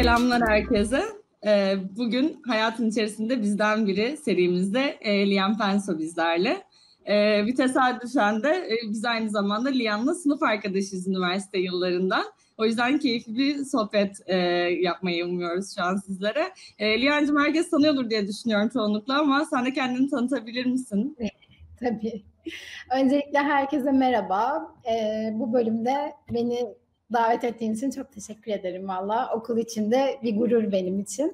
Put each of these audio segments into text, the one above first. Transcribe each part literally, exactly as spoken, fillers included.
Selamlar herkese. Ee, bugün hayatın içerisinde bizden biri serimizde e, Lian Penso bizlerle. Ee, bir tesadüfen de e, biz aynı zamanda Lian'la sınıf arkadaşıyız üniversite yıllarından. O yüzden keyifli bir sohbet e, yapmayı umuyoruz şu an sizlere. E, Lian'cığım herkes tanıyordur diye düşünüyorum çoğunlukla ama sen de kendini tanıtabilir misin? Tabii. Öncelikle herkese merhaba. Ee, bu bölümde beni davet ettiğin için çok teşekkür ederim valla. Okul içinde bir gurur benim için.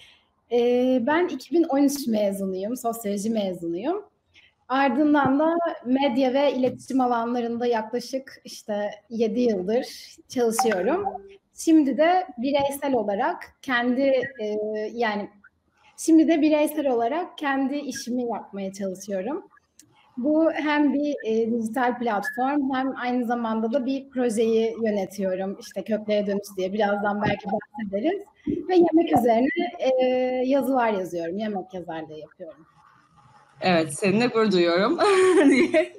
Ee, ben iki bin on üç mezunuyum, sosyoloji mezunuyum. Ardından da medya ve iletişim alanlarında yaklaşık işte yedi yıldır çalışıyorum. Şimdi de bireysel olarak kendi e, yani şimdi de bireysel olarak kendi işimi yapmaya çalışıyorum. Bu hem bir e, dijital platform hem aynı zamanda da bir projeyi yönetiyorum. İşte Köklere Dönüş diye birazdan belki bahsederiz. Ve yemek üzerine e, yazılar yazıyorum. Yemek yazarlığı yapıyorum. Evet, seninle gurur duyuyorum diye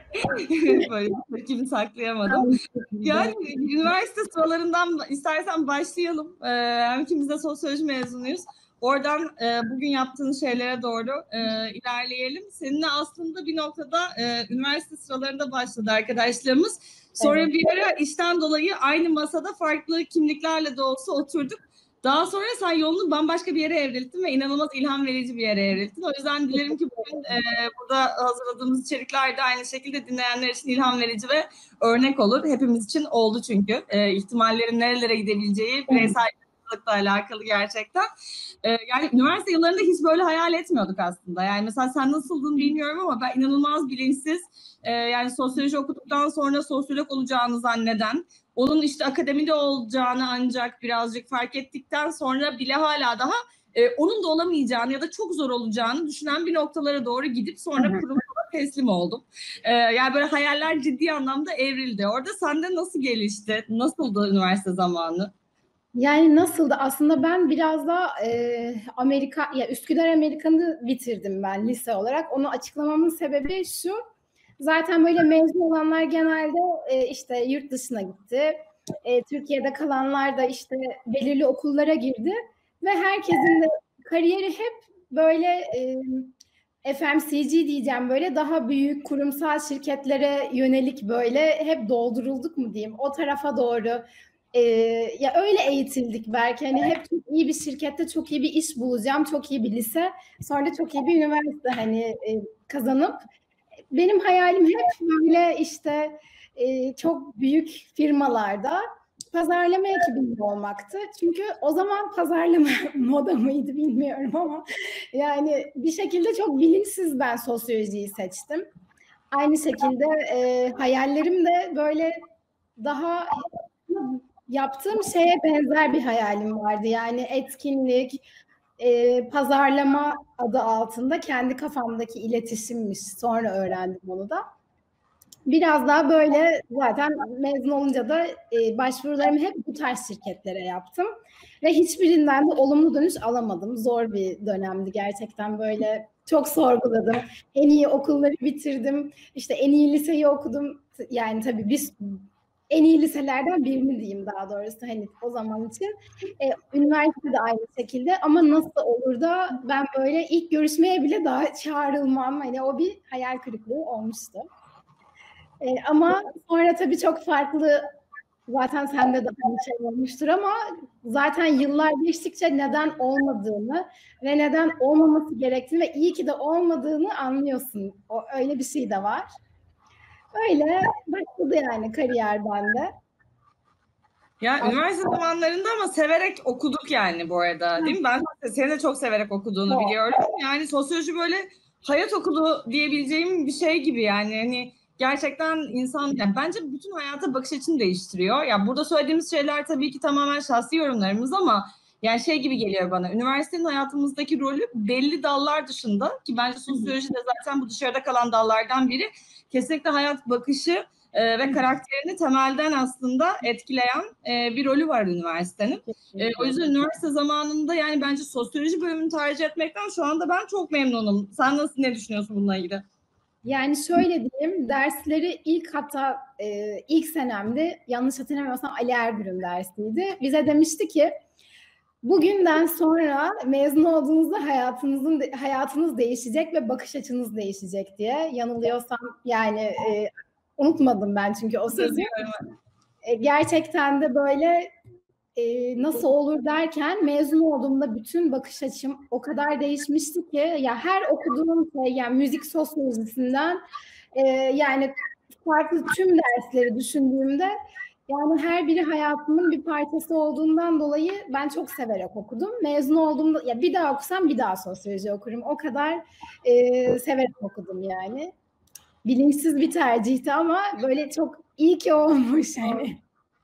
böyle bir tepkimi saklayamadım. Yani üniversite sıralarından istersen başlayalım. Ee, hem ikimiz de sosyoloji mezunuyuz. Oradan e, bugün yaptığın şeylere doğru e, ilerleyelim. Seninle aslında bir noktada e, üniversite sıralarında başladı arkadaşlarımız. Sonra evet. Bir ara işten dolayı aynı masada farklı kimliklerle de olsa oturduk. Daha sonra sen yolunu bambaşka bir yere evrilttin ve inanılmaz ilham verici bir yere evrilttin. O yüzden dilerim ki bugün e, burada hazırladığımız içerikler de aynı şekilde dinleyenler için ilham verici ve örnek olur. Hepimiz için oldu çünkü. E, ihtimallerin nerelere gidebileceği bireysellikle alakalı gerçekten. E, yani üniversite yıllarında hiç böyle hayal etmiyorduk aslında. Yani mesela sen nasıldın bilmiyorum ama ben inanılmaz bilinçsiz. E, yani sosyoloji okuduktan sonra sosyolog olacağını zanneden, onun işte akademide olacağını ancak birazcık fark ettikten sonra bile hala daha e, onun da olamayacağını ya da çok zor olacağını düşünen bir noktalara doğru gidip sonra kurumsala teslim oldum. E, yani böyle hayaller ciddi anlamda evrildi. Orada sende nasıl gelişti? Nasıldı üniversite zamanı? Yani nasıldı? Aslında ben biraz da e, Amerika, ya Üsküdar Amerikan'ı bitirdim ben lise olarak. Onu açıklamamın sebebi şu. Zaten böyle mezun olanlar genelde e, işte yurt dışına gitti. E, Türkiye'de kalanlar da işte belirli okullara girdi. Ve herkesin de kariyeri hep böyle e, F M C G diyeceğim, böyle daha büyük kurumsal şirketlere yönelik böyle hep doldurulduk mu diyeyim. O tarafa doğru e, ya öyle eğitildik belki. Hani hep çok iyi bir şirkette çok iyi bir iş bulacağım, çok iyi bir lise, sonra da çok iyi bir üniversite hani e, kazanıp benim hayalim hep böyle işte e, çok büyük firmalarda pazarlama ekibinde olmaktı. Çünkü o zaman pazarlama moda mıydı bilmiyorum ama yani bir şekilde çok bilinçsiz ben sosyolojiyi seçtim. Aynı şekilde e, hayallerim de böyle daha yaptığım şeye benzer bir hayalim vardı. Yani etkinlik, e, pazarlama adı altında kendi kafamdaki iletişimmiş. Sonra öğrendim onu da. Biraz daha böyle zaten mezun olunca da e, başvurularımı hep bu tarz şirketlere yaptım. Ve hiçbirinden de olumlu dönüş alamadım. Zor bir dönemdi gerçekten, böyle çok sorguladım. En iyi okulları bitirdim. İşte en iyi liseyi okudum. Yani tabii biz en iyi liselerden birini diyeyim daha doğrusu hani o zaman için. E, üniversite de aynı şekilde ama nasıl olur da ben böyle ilk görüşmeye bile daha çağrılmam. Hani o bir hayal kırıklığı olmuştu. E, ama sonra tabii çok farklı, zaten sende de aynı şey olmuştur ama zaten yıllar geçtikçe neden olmadığını ve neden olmaması gerektiğini ve iyi ki de olmadığını anlıyorsun. O, öyle bir şey de var. Öyle başladı yani kariyer bende. Ya Aslında, üniversite zamanlarında ama severek okuduk yani bu arada, değil mi? Ben seni de çok severek okuduğunu evet. biliyorum. Yani sosyoloji böyle hayat okulu diyebileceğim bir şey gibi yani. Hani gerçekten insan, yani bence bütün hayata bakış açını değiştiriyor. Ya burada söylediğimiz şeyler tabii ki tamamen şahsi yorumlarımız ama yani şey gibi geliyor bana. Üniversitenin hayatımızdaki rolü belli dallar dışında, ki bence sosyoloji de zaten bu dışarıda kalan dallardan biri. Kesinlikle hayat bakışı e, ve karakterini temelden aslında etkileyen e, bir rolü var üniversitenin. E, o yüzden üniversite zamanında yani bence sosyoloji bölümünü tercih etmekten şu anda ben çok memnunum. Sen nasıl, ne düşünüyorsun bununla ilgili? Yani şöyle diyeyim, dersleri ilk hatta e, ilk senemde yanlış hatırlamıyorsam Ali Ergür'ün dersiydi. Bize demişti ki bugünden sonra mezun olduğunuzda hayatınızın hayatınız değişecek ve bakış açınız değişecek diye. Yanılıyorsam yani e, unutmadım ben çünkü o sözü. E, gerçekten de böyle e, nasıl olur derken mezun olduğumda bütün bakış açım o kadar değişmişti ki ya her okuduğum şey yani müzik sosyolojisinden e, yani farklı tüm dersleri düşündüğümde yani her biri hayatımın bir parçası olduğundan dolayı ben çok severek okudum. Mezun olduğumda ya bir daha okusam bir daha sosyoloji okurum. O kadar e, severek okudum yani. Bilinçsiz bir tercihti ama böyle çok iyi ki olmuş yani.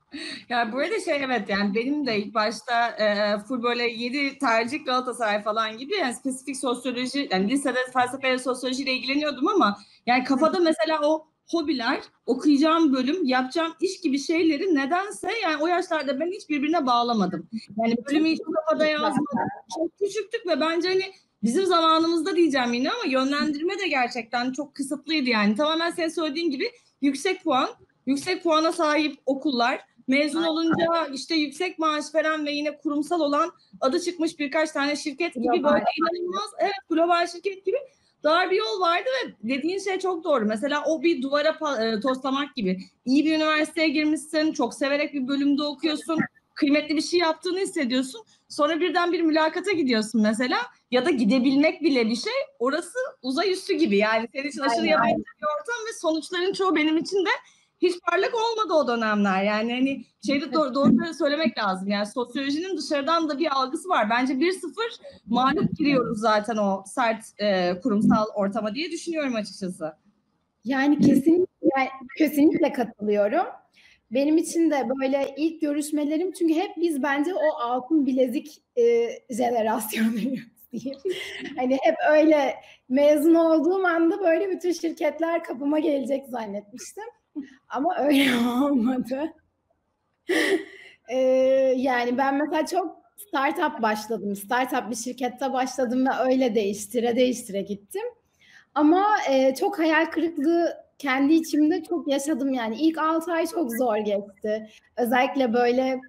Ya burada şey evet yani benim de ilk başta e, full böyle yedi tercih Galatasaray falan gibi yani spesifik sosyoloji yani lisede felsefe ve sosyolojiyle ilgileniyordum ama yani kafada mesela o hobiler, okuyacağım bölüm, yapacağım iş gibi şeyleri nedense yani o yaşlarda ben hiç birbirine bağlamadım. Yani bölümü hiç kafada yazmadım. Çok küçüktük ve bence hani bizim zamanımızda diyeceğim yine ama yönlendirme de gerçekten çok kısıtlıydı yani. Tamamen senin söylediğin gibi yüksek puan, yüksek puana sahip okullar, mezun olunca işte yüksek maaş veren ve yine kurumsal olan adı çıkmış birkaç tane şirket gibi Global. böyle inanılmaz evet global şirket gibi dar bir yol vardı ve dediğin şey çok doğru. Mesela o bir duvara e, toslamak gibi. İyi bir üniversiteye girmişsin, çok severek bir bölümde okuyorsun, kıymetli bir şey yaptığını hissediyorsun. Sonra birden bir mülakata gidiyorsun mesela ya da gidebilmek bile bir şey. Orası uzay üstü gibi yani senin için aşırı yabancı bir ortam ve sonuçların çoğu benim için de hiç parlak olmadı o dönemler. Yani hani şeyde doğru, doğru söylemek lazım. Yani sosyolojinin dışarıdan da bir algısı var. Bence bir sıfır mağlup giriyoruz zaten o sert e, kurumsal ortama diye düşünüyorum açıkçası. Yani kesinlikle, yani kesinlikle katılıyorum. Benim için de böyle ilk görüşmelerim çünkü hep biz bence o altın bilezik e, jenerasyonuyuz diyeyim. Hani hep öyle mezun olduğum anda böyle bütün şirketler kapıma gelecek zannetmiştim. Ama öyle olmadı. ee, yani ben mesela çok startup başladım. Startup bir şirkette başladım ve öyle değiştire değiştire gittim. Ama e, çok hayal kırıklığı kendi içimde çok yaşadım yani. İlk altı ay çok zor geçti. Özellikle böyle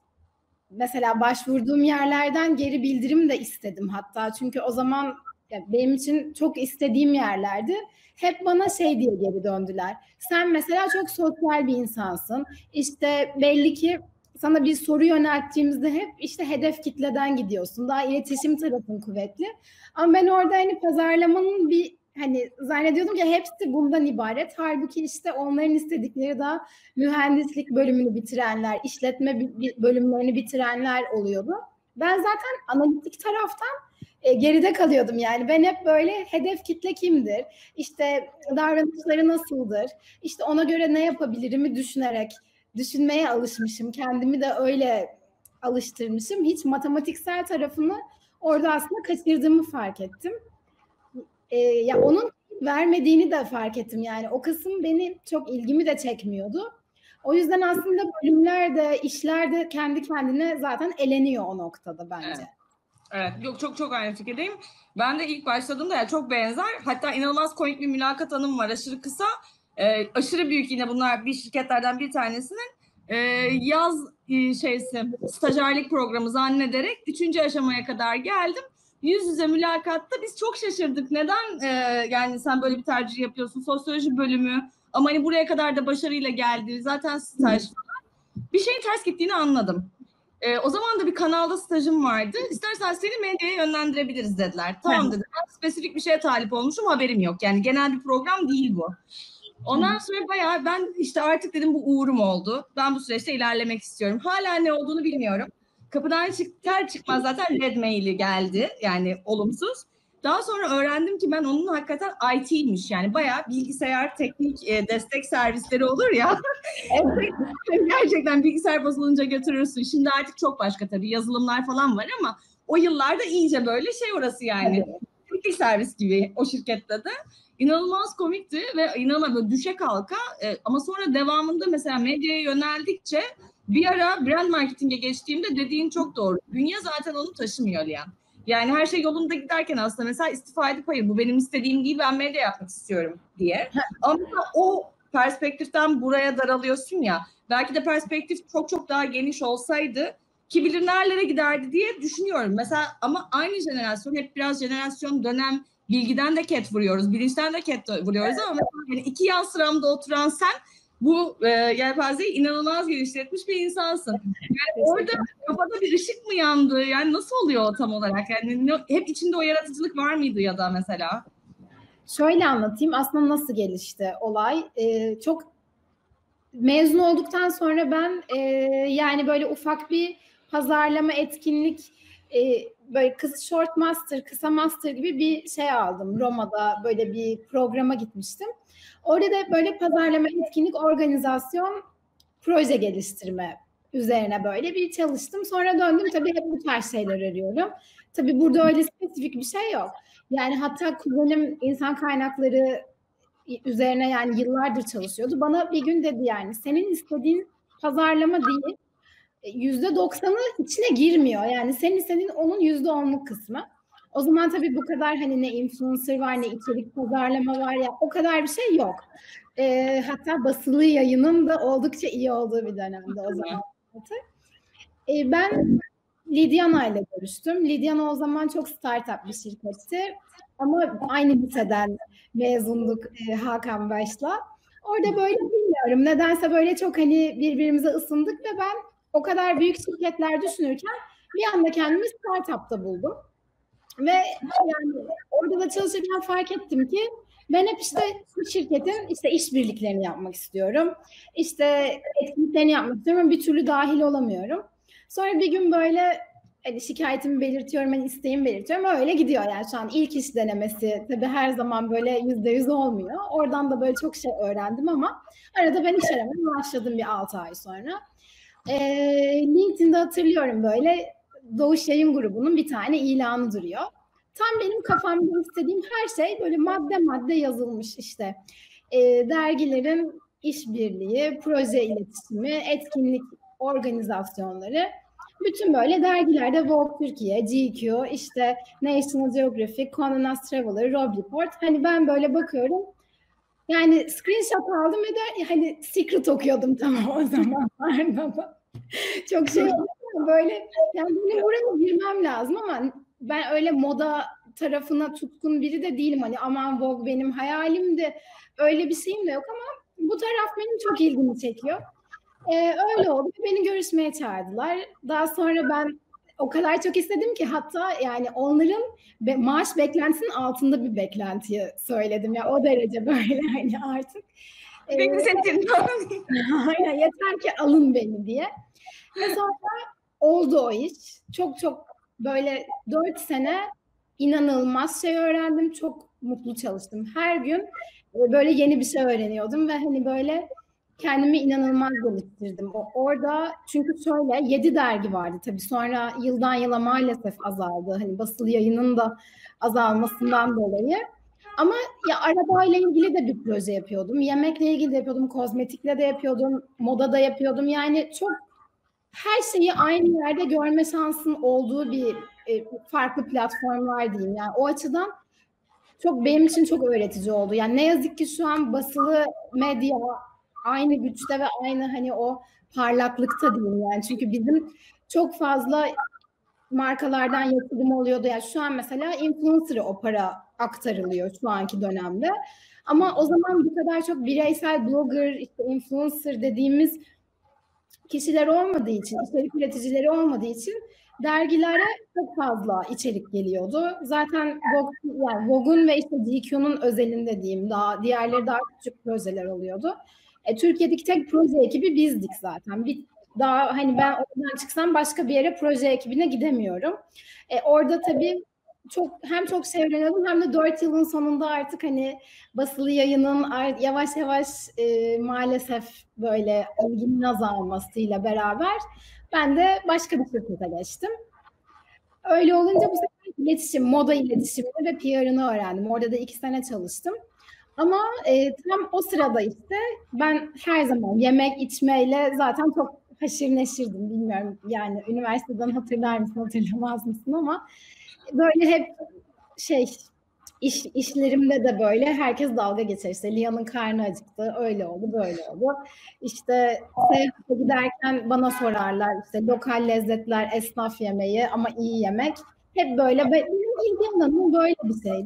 mesela başvurduğum yerlerden geri bildirim de istedim hatta. Çünkü o zaman ya benim için çok istediğim yerlerdi. Hep bana şey diye geri döndüler. Sen mesela çok sosyal bir insansın. İşte belli ki sana bir soru yönelttiğimizde hep işte hedef kitleden gidiyorsun. Daha iletişim tarafın kuvvetli. Ama ben orada hani pazarlamanın bir hani zannediyordum ki hepsi bundan ibaret. Halbuki işte onların istedikleri daha mühendislik bölümünü bitirenler, işletme bölümlerini bitirenler oluyordu. Ben zaten analitik taraftan e, geride kalıyordum yani. Ben hep böyle hedef kitle kimdir? İşte davranışları nasıldır? İşte ona göre ne yapabilirimi düşünerek düşünmeye alışmışım. Kendimi de öyle alıştırmışım. Hiç matematiksel tarafını orada aslında kaçırdığımı fark ettim. E, ya onun vermediğini de fark ettim yani. O kısım beni çok ilgimi de çekmiyordu. O yüzden aslında bölümler de, işler de kendi kendine zaten eleniyor o noktada bence. Evet. Evet, yok çok çok aynı fikirdeyim. Ben de ilk başladığımda yani çok benzer. Hatta inanılmaz komik bir mülakat anım var. Aşırı kısa, e, aşırı büyük yine bunlar bir şirketlerden bir tanesinin e, yaz e, şeysi stajyerlik programı zannederek üçüncü aşamaya kadar geldim. Yüz yüze mülakatta biz çok şaşırdık. Neden e, yani sen böyle bir tercih yapıyorsun? Sosyoloji bölümü ama hani buraya kadar da başarıyla geldi. Zaten staj falan. Bir şeyin ters gittiğini anladım. E, o zaman da bir kanalda stajım vardı. İstersen seni medyaya yönlendirebiliriz dediler. Tamam dedim. Ben spesifik bir şeye talip olmuşum haberim yok. Yani genel bir program değil bu. Ondan sonra bayağı ben işte artık dedim bu uğurum oldu. Ben bu süreçte ilerlemek istiyorum. Hala ne olduğunu bilmiyorum. Kapıdan çıkar çıkmaz zaten red maili geldi. Yani olumsuz. Daha sonra öğrendim ki ben onun hakikaten I T'ymiş. Yani bayağı bilgisayar teknik e, destek servisleri olur ya. Evet. Gerçekten bilgisayar bozulunca götürürsün. Şimdi artık çok başka tabii yazılımlar falan var ama o yıllarda iyice böyle şey orası yani. Teknik servis gibi o şirkette de. İnanılmaz komikti ve inanılmaz böyle düşe kalka e, ama sonra devamında mesela medyaya yöneldikçe bir ara brand marketing'e geçtiğimde dediğin çok doğru. Dünya zaten onu taşımıyor Liyan. Yani her şey yolunda giderken aslında mesela istifa edip hayır bu benim istediğim değil ben medya yapmak istiyorum diye. Ama o perspektiften buraya daralıyorsun ya. Belki de perspektif çok çok daha geniş olsaydı Kim bilir nerelere giderdi diye düşünüyorum. Mesela ama aynı jenerasyon, hep biraz jenerasyon dönem bilgiden de ket vuruyoruz, bilinçten de ket vuruyoruz ama mesela yani iki yan sıramda oturan sen bu e, yelpazeyi inanılmaz geliştirmiş bir insansın. Yani orada kafada bir ışık mı yandı? Yani nasıl oluyor tam olarak? Yani ne, hep içinde o yaratıcılık var mıydı ya da mesela? Şöyle anlatayım. Aslında nasıl gelişti olay? Ee, çok mezun olduktan sonra ben e, yani böyle ufak bir pazarlama etkinlik e, böyle kısa short master, kısa master gibi bir şey aldım. Roma'da böyle bir programa gitmiştim. Orada da böyle pazarlama, etkinlik, organizasyon, proje geliştirme üzerine böyle bir çalıştım. Sonra döndüm, tabii hep bu tarz şeyler arıyorum. Tabii burada öyle spesifik bir şey yok. Yani hatta kuzenim insan kaynakları üzerine yani yıllardır çalışıyordu. Bana bir gün dedi yani senin istediğin pazarlama değil, yüzde doksanı içine girmiyor. Yani senin istediğin onun yüzde onluk kısmı. O zaman tabii bu kadar hani ne influencer var ne içerik pazarlama var ya o kadar bir şey yok. Ee, hatta basılı yayının da oldukça iyi olduğu bir dönemde o zaman. Ee, ben Lidiana ile görüştüm. Lidiana o zaman çok startup bir şirketti. Ama aynı liseden mezunduk e, Hakan Baş'la. Orada böyle bilmiyorum. Nedense böyle çok hani birbirimize ısındık ve ben o kadar büyük şirketler düşünürken bir anda kendimi startupta buldum. Ve yani orada da çalışırken fark ettim ki ben hep işte bu şirketin işte işbirliklerini yapmak istiyorum. İşte etkinliklerini yapmak istiyorum ama bir türlü dahil olamıyorum. Sonra bir gün böyle hani şikayetimi belirtiyorum, hani isteğimi belirtiyorum. Öyle gidiyor yani şu an ilk iş denemesi. Tabii her zaman böyle yüzde yüz olmuyor. Oradan da böyle çok şey öğrendim ama arada ben iş aramaya başladım bir altı ay sonra. Ee, LinkedIn'de hatırlıyorum böyle Doğuş Yayın Grubu'nun bir tane ilanı duruyor. Tam benim kafamda istediğim her şey böyle madde madde yazılmış işte. Ee, dergilerin işbirliği, proje iletişimi, etkinlik organizasyonları. Bütün böyle dergilerde Vogue Türkiye, G Q, işte National Geographic, Condé Nast Traveler, Robb Report. Hani ben böyle bakıyorum. Yani screenshot aldım ve de hani secret okuyordum tamam o zamanlarda. Çok şey böyle yani benim buraya girmem lazım ama ben öyle moda tarafına tutkun biri de değilim. Hani aman Vogue benim hayalimdi. Öyle bir şeyim de yok ama bu taraf benim çok ilgimi çekiyor. Ee, öyle oldu. Beni görüşmeye çağırdılar. Daha sonra ben o kadar çok istedim ki hatta yani onların be- maaş beklentisinin altında bir beklentiyi söyledim. Ya yani o derece böyle hani artık. Beni seçin. Aynen yeter ki alın beni diye. Ve sonra oldu o iş. Çok çok böyle dört sene inanılmaz şey öğrendim. Çok mutlu çalıştım. Her gün böyle yeni bir şey öğreniyordum ve hani böyle kendimi inanılmaz geliştirdim. O, orada çünkü şöyle yedi dergi vardı tabii. Sonra yıldan yıla maalesef azaldı. Hani basılı yayının da azalmasından dolayı. Ama ya arabayla ilgili de bir proje yapıyordum. Yemekle ilgili de yapıyordum. Kozmetikle de yapıyordum. Moda da yapıyordum. Yani çok her şeyi aynı yerde görme şansın olduğu bir e, farklı platformlar diyeyim. Yani o açıdan çok benim için çok öğretici oldu. Yani ne yazık ki şu an basılı medya aynı güçte ve aynı hani o parlaklıkta diyeyim yani. Çünkü bizim çok fazla markalardan yatırım oluyordu. Yani şu an mesela influencer'a o para aktarılıyor şu anki dönemde. Ama o zaman bu kadar çok bireysel blogger, işte influencer dediğimiz kişiler olmadığı için, içerik üreticileri olmadığı için dergilere çok fazla içerik geliyordu. Zaten Vogue, yani Vogue'un ve işte G Q'nun özelinde diyeyim, daha diğerleri daha küçük projeler oluyordu. E, Türkiye'deki tek proje ekibi bizdik zaten. Bir, daha hani ben oradan çıksam başka bir yere proje ekibine gidemiyorum. E, orada tabii çok hem çok şey öğreniyordum hem de dört yılın sonunda artık hani basılı yayının yavaş yavaş e, maalesef böyle ilginin azalmasıyla beraber ben de başka bir şirkete geçtim. Öyle olunca bu sefer iletişim, moda iletişimini ve P R'ını öğrendim. Orada da iki sene çalıştım. Ama e, tam o sırada işte ben her zaman yemek içmeyle zaten çok haşır neşirdim. Bilmiyorum yani üniversiteden hatırlar mısın hatırlamaz mısın ama böyle hep şey İş, işlerimde de böyle herkes dalga geçer. İşte Lia'nın karnı acıktı, öyle oldu, böyle oldu. İşte seyahate giderken bana sorarlar işte lokal lezzetler, esnaf yemeği ama iyi yemek. Hep böyle, benim ilgi alanım böyle bir şeydi.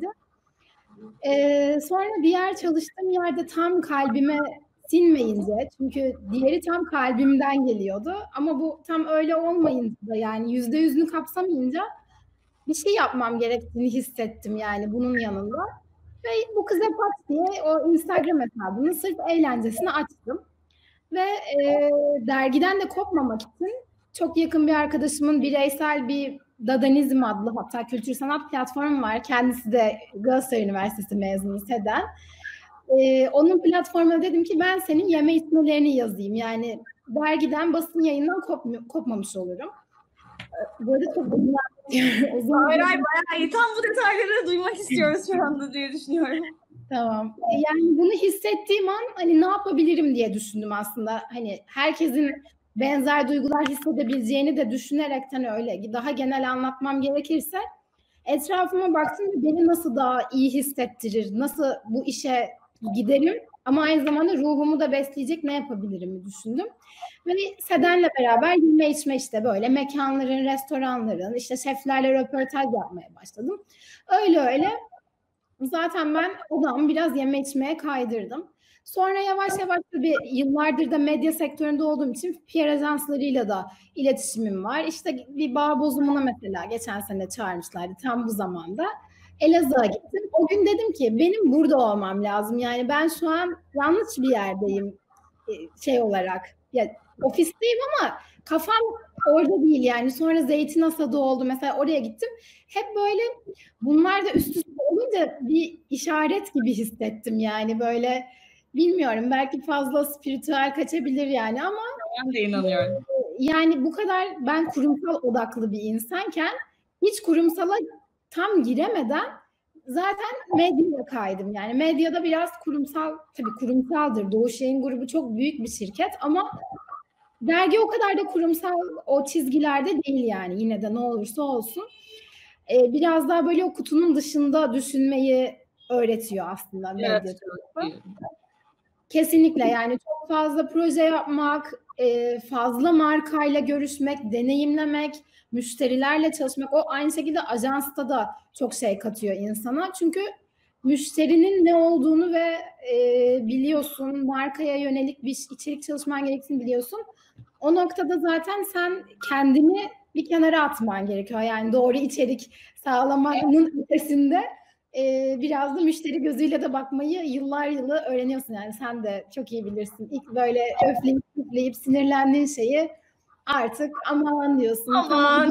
Ee, sonra diğer çalıştığım yerde tam kalbime sinmeyince, çünkü diğeri tam kalbimden geliyordu ama bu tam öyle olmayınca da, yani yüzde yüzünü kapsamayınca bir şey yapmam gerektiğini hissettim yani bunun yanında. Ve bu kıza pat diye o Instagram hesabını sırf eğlencesine açtım. Ve e, dergiden de kopmamak için çok yakın bir arkadaşımın bireysel bir Dadanizm adlı, hatta kültür sanat platformu var. Kendisi de Galatasaray Üniversitesi mezunu Seden. E, onun platformuna dedim ki ben senin yeme isimlerini yazayım. Yani dergiden, basın yayından kopm- kopmamış olurum. Böyle çok uzun Hayır hayır bayağı iyi. Tam bu detayları duymak istiyoruz şu anda diye düşünüyorum. Tamam. Yani bunu hissettiğim an hani ne yapabilirim diye düşündüm aslında. Hani herkesin benzer duygular hissedebileceğini de düşünerekten öyle. Daha genel anlatmam gerekirse etrafıma baktım ve beni nasıl daha iyi hissettirir, nasıl bu işe giderim ama aynı zamanda ruhumu da besleyecek ne yapabilirim düşündüm. Ve Seden'le beraber yeme içme, işte böyle mekanların, restoranların, işte şeflerle röportaj yapmaya başladım. Öyle öyle. Zaten ben odamı biraz yeme içmeye kaydırdım. Sonra yavaş yavaş, tabii yıllardır da medya sektöründe olduğum için P R ajanslarıyla da iletişimim var. İşte bir bağ bozumuna mesela geçen sene çağırmışlardı tam bu zamanda. Elazığ'a gittim. O gün dedim ki benim burada olmam lazım. Yani ben şu an yanlış bir yerdeyim şey olarak. Ya, ofisteyim ama kafam orada değil yani. Sonra Zeytin Asadı oldu. Mesela oraya gittim. Hep böyle bunlar da üst üste olunca bir işaret gibi hissettim yani, böyle bilmiyorum, belki fazla spiritüel kaçabilir yani ama ben de inanıyorum. Yani bu kadar ben kurumsal odaklı bir insanken hiç kurumsala tam giremeden zaten medyaya kaydım. Yani medyada biraz kurumsal, tabii kurumsaldır. Doğuş Yayın Grubu çok büyük bir şirket ama dergi o kadar da kurumsal o çizgilerde değil yani, yine de ne olursa olsun. Ee, biraz daha böyle o kutunun dışında düşünmeyi öğretiyor aslında medya. Evet. Kesinlikle, yani çok fazla proje yapmak, fazla markayla görüşmek, deneyimlemek, müşterilerle çalışmak, o aynı şekilde ajansta da çok şey katıyor insana. Çünkü müşterinin ne olduğunu ve e, biliyorsun, markaya yönelik bir içerik çalışman gerektiğini biliyorsun. O noktada zaten sen kendini bir kenara atman gerekiyor. Yani doğru içerik sağlamanın ötesinde e, biraz da müşteri gözüyle de bakmayı yıllar yılı öğreniyorsun. Yani sen de çok iyi bilirsin. İlk böyle öfleyip üfleyip sinirlendiğin şeyi artık aman diyorsun. Aman.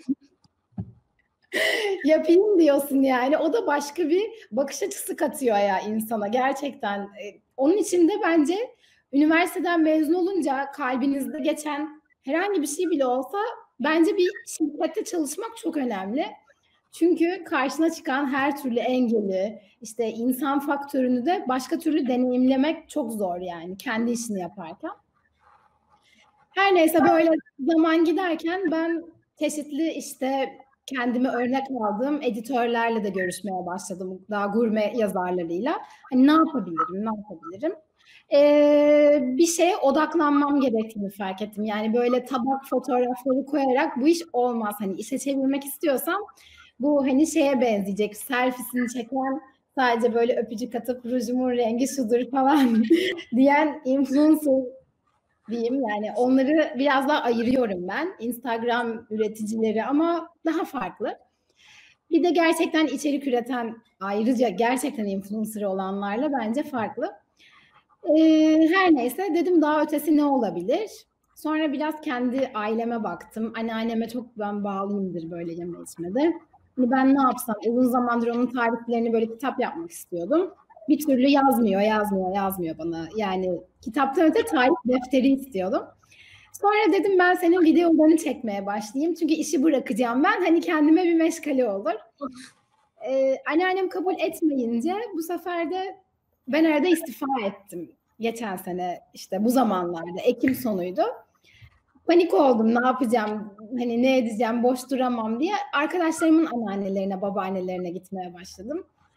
Yapayım diyorsun yani. O da başka bir bakış açısı katıyor ya insana gerçekten. Onun için de bence üniversiteden mezun olunca kalbinizde geçen herhangi bir şey bile olsa bence bir şirkette çalışmak çok önemli. Çünkü karşına çıkan her türlü engeli, işte insan faktörünü de başka türlü deneyimlemek çok zor yani kendi işini yaparken. Her neyse, böyle zaman giderken ben çeşitli işte kendime örnek aldığım editörlerle de görüşmeye başladım. Daha gurme yazarlarıyla. Hani ne yapabilirim, ne yapabilirim? Ee, bir şeye odaklanmam gerektiğini fark ettim. Yani böyle tabak fotoğrafları koyarak bu iş olmaz. Hani işe çevirmek istiyorsam bu hani şeye benzeyecek. Selfiesini çeken, sadece böyle öpücük atıp rujumun rengi şudur falan diyen influencer diyeyim. Yani onları biraz daha ayırıyorum ben. Instagram üreticileri ama daha farklı. Bir de gerçekten içerik üreten, ayrıca gerçekten influencer olanlarla bence farklı. Ee, her neyse, dedim daha ötesi ne olabilir? Sonra biraz kendi aileme baktım. Anneanneme çok ben bağlıyımdır böyle yeme içmede. Hani ben ne yapsam, uzun zamandır onun tariflerini böyle kitap yapmak istiyordum. Bir türlü yazmıyor, yazmıyor, yazmıyor bana. Yani kitaptan öte tarif defteri istiyordum. Sonra dedim ben senin videolarını çekmeye başlayayım. Çünkü işi bırakacağım ben. Hani kendime bir meşgale olur. Ee, anneannem kabul etmeyince bu sefer de ben arada istifa ettim. Geçen sene işte bu zamanlarda, Ekim sonuydu. Panik oldum, ne yapacağım, hani ne edeceğim, boş duramam diye arkadaşlarımın anneannelerine, babaannelerine gitmeye başladım.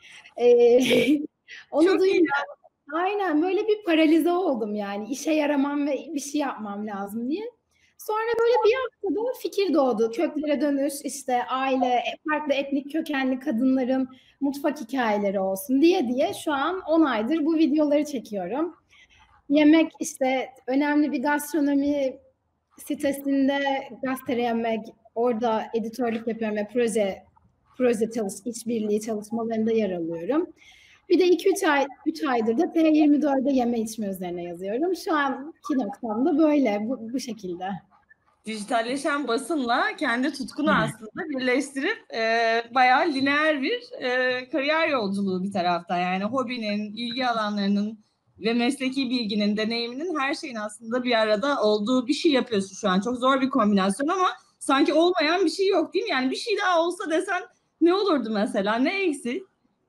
Ee, onu Çok iyi. duyunca aynen böyle bir paralize oldum yani. İşe yaramam ve bir şey yapmam lazım diye. Sonra böyle bir haftada fikir doğdu. Köklere dönüş, işte aile, farklı etnik kökenli kadınların mutfak hikayeleri olsun diye diye şu an on aydır bu videoları çekiyorum. Yemek işte önemli bir gastronomi sitesinde gazete yemek, orada editörlük yapıyorum ve proje proje çalış, işbirliği çalışmalarında yer alıyorum. Bir de iki üç ay üç aydır da T yirmi dört'de yeme içme üzerine yazıyorum. Şu anki noktam da böyle bu, bu şekilde. Dijitalleşen basınla kendi tutkunu aslında birleştirip e, bayağı lineer bir e, kariyer yolculuğu bir tarafta. Yani hobinin, ilgi alanlarının ve mesleki bilginin, deneyiminin her şeyin aslında bir arada olduğu bir şey yapıyorsun şu an. Çok zor bir kombinasyon ama sanki olmayan bir şey yok değil mi? Yani bir şey daha olsa desen ne olurdu mesela? Ne eksik?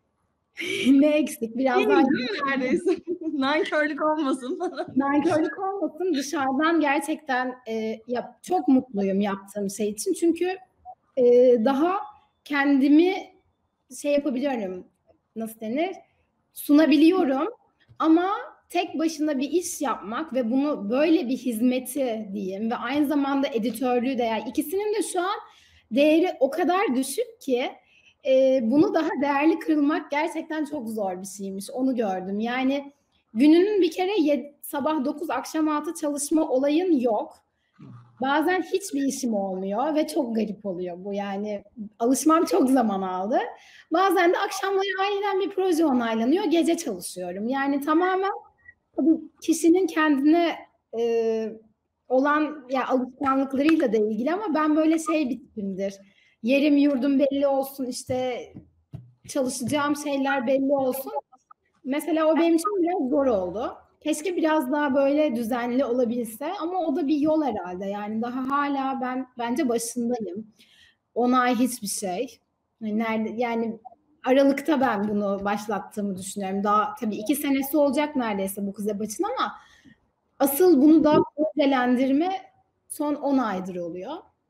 Ne eksik? Biraz Değil daha mi? Değil mi neredeyse? Nankörlük olmasın falan. nankörlük olmasın. Dışarıdan gerçekten e, yap, çok mutluyum yaptığım şey için. Çünkü e, daha kendimi şey yapabiliyorum. Nasıl denir? Sunabiliyorum. Ama tek başına bir iş yapmak ve bunu böyle bir hizmeti diyeyim ve aynı zamanda editörlüğü de, yani ikisinin de şu an değeri o kadar düşük ki e, bunu daha değerli kılmak gerçekten çok zor bir şeymiş. Onu gördüm. Yani gününün bir kere yedi, sabah dokuz akşam altı çalışma olayın yok. Bazen hiçbir işim olmuyor ve çok garip oluyor bu. Yani alışmam çok zaman aldı. Bazen de akşamları aniden bir proje onaylanıyor, gece çalışıyorum. Yani tamamen tabii kişinin kendine e, olan ya alışkanlıklarıyla da ilgili ama ben böyle şey bir tipimdir. Yerim yurdum belli olsun, işte çalışacağım şeyler belli olsun. Mesela o benim için biraz zor oldu. Keşke biraz daha böyle düzenli olabilse ama o da bir yol herhalde. Yani daha hala ben bence başındayım. on ay hiçbir şey. Yani, nerede, yani Aralık'ta ben bunu başlattığımı düşünüyorum. Daha tabii iki senesi olacak neredeyse bu kız başın ama asıl bunu daha projelendirme son on aydır oluyor.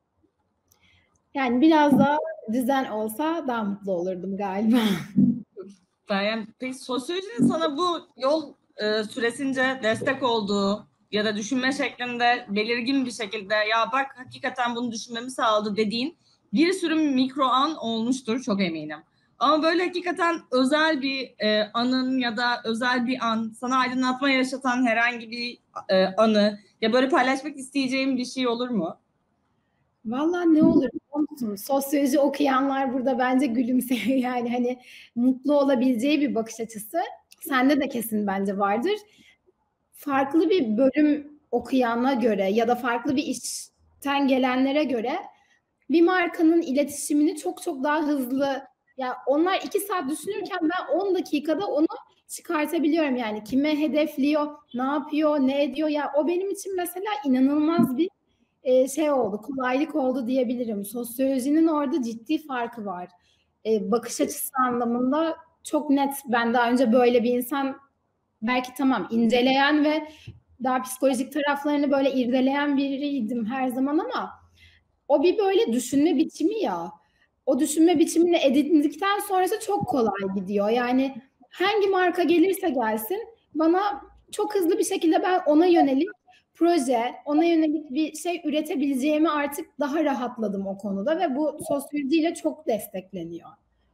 Yani biraz daha düzen olsa daha mutlu olurdum galiba. Yani, peki sosyolojinin sana bu yol e, süresince destek olduğu ya da düşünme şeklinde belirgin bir şekilde ya bak hakikaten bunu düşünmemi sağladı dediğin bir sürü mikro an olmuştur çok eminim. Ama böyle hakikaten özel bir e, anın ya da özel bir an, sana aydınlatma yaşatan herhangi bir e, anı ya böyle paylaşmak isteyeceğim bir şey olur mu? Vallahi ne olur biliyor musun? Sosyoloji okuyanlar burada bence gülümseyor. Yani hani mutlu olabileceği bir bakış açısı. Sende de kesin bence vardır. Farklı bir bölüm okuyana göre ya da farklı bir işten gelenlere göre bir markanın iletişimini çok çok daha hızlı, ya onlar iki saat düşünürken ben on dakikada onu çıkartabiliyorum. Yani kime hedefliyor, ne yapıyor, ne ediyor, ya o benim için mesela inanılmaz bir e, şey oldu, kolaylık oldu diyebilirim. Sosyolojinin orada ciddi farkı var. E, bakış açısı anlamında çok net. Ben daha önce böyle bir insan, belki tamam inceleyen ve daha psikolojik taraflarını böyle irdeleyen biriydim her zaman ama o bir böyle düşünme biçimi ya. O düşünme biçimini edindikten sonrası çok kolay gidiyor. Yani hangi marka gelirse gelsin bana çok hızlı bir şekilde ben ona yönelik proje, ona yönelik bir şey üretebileceğimi artık daha rahatladım o konuda ve bu sosyolojiyle çok destekleniyor.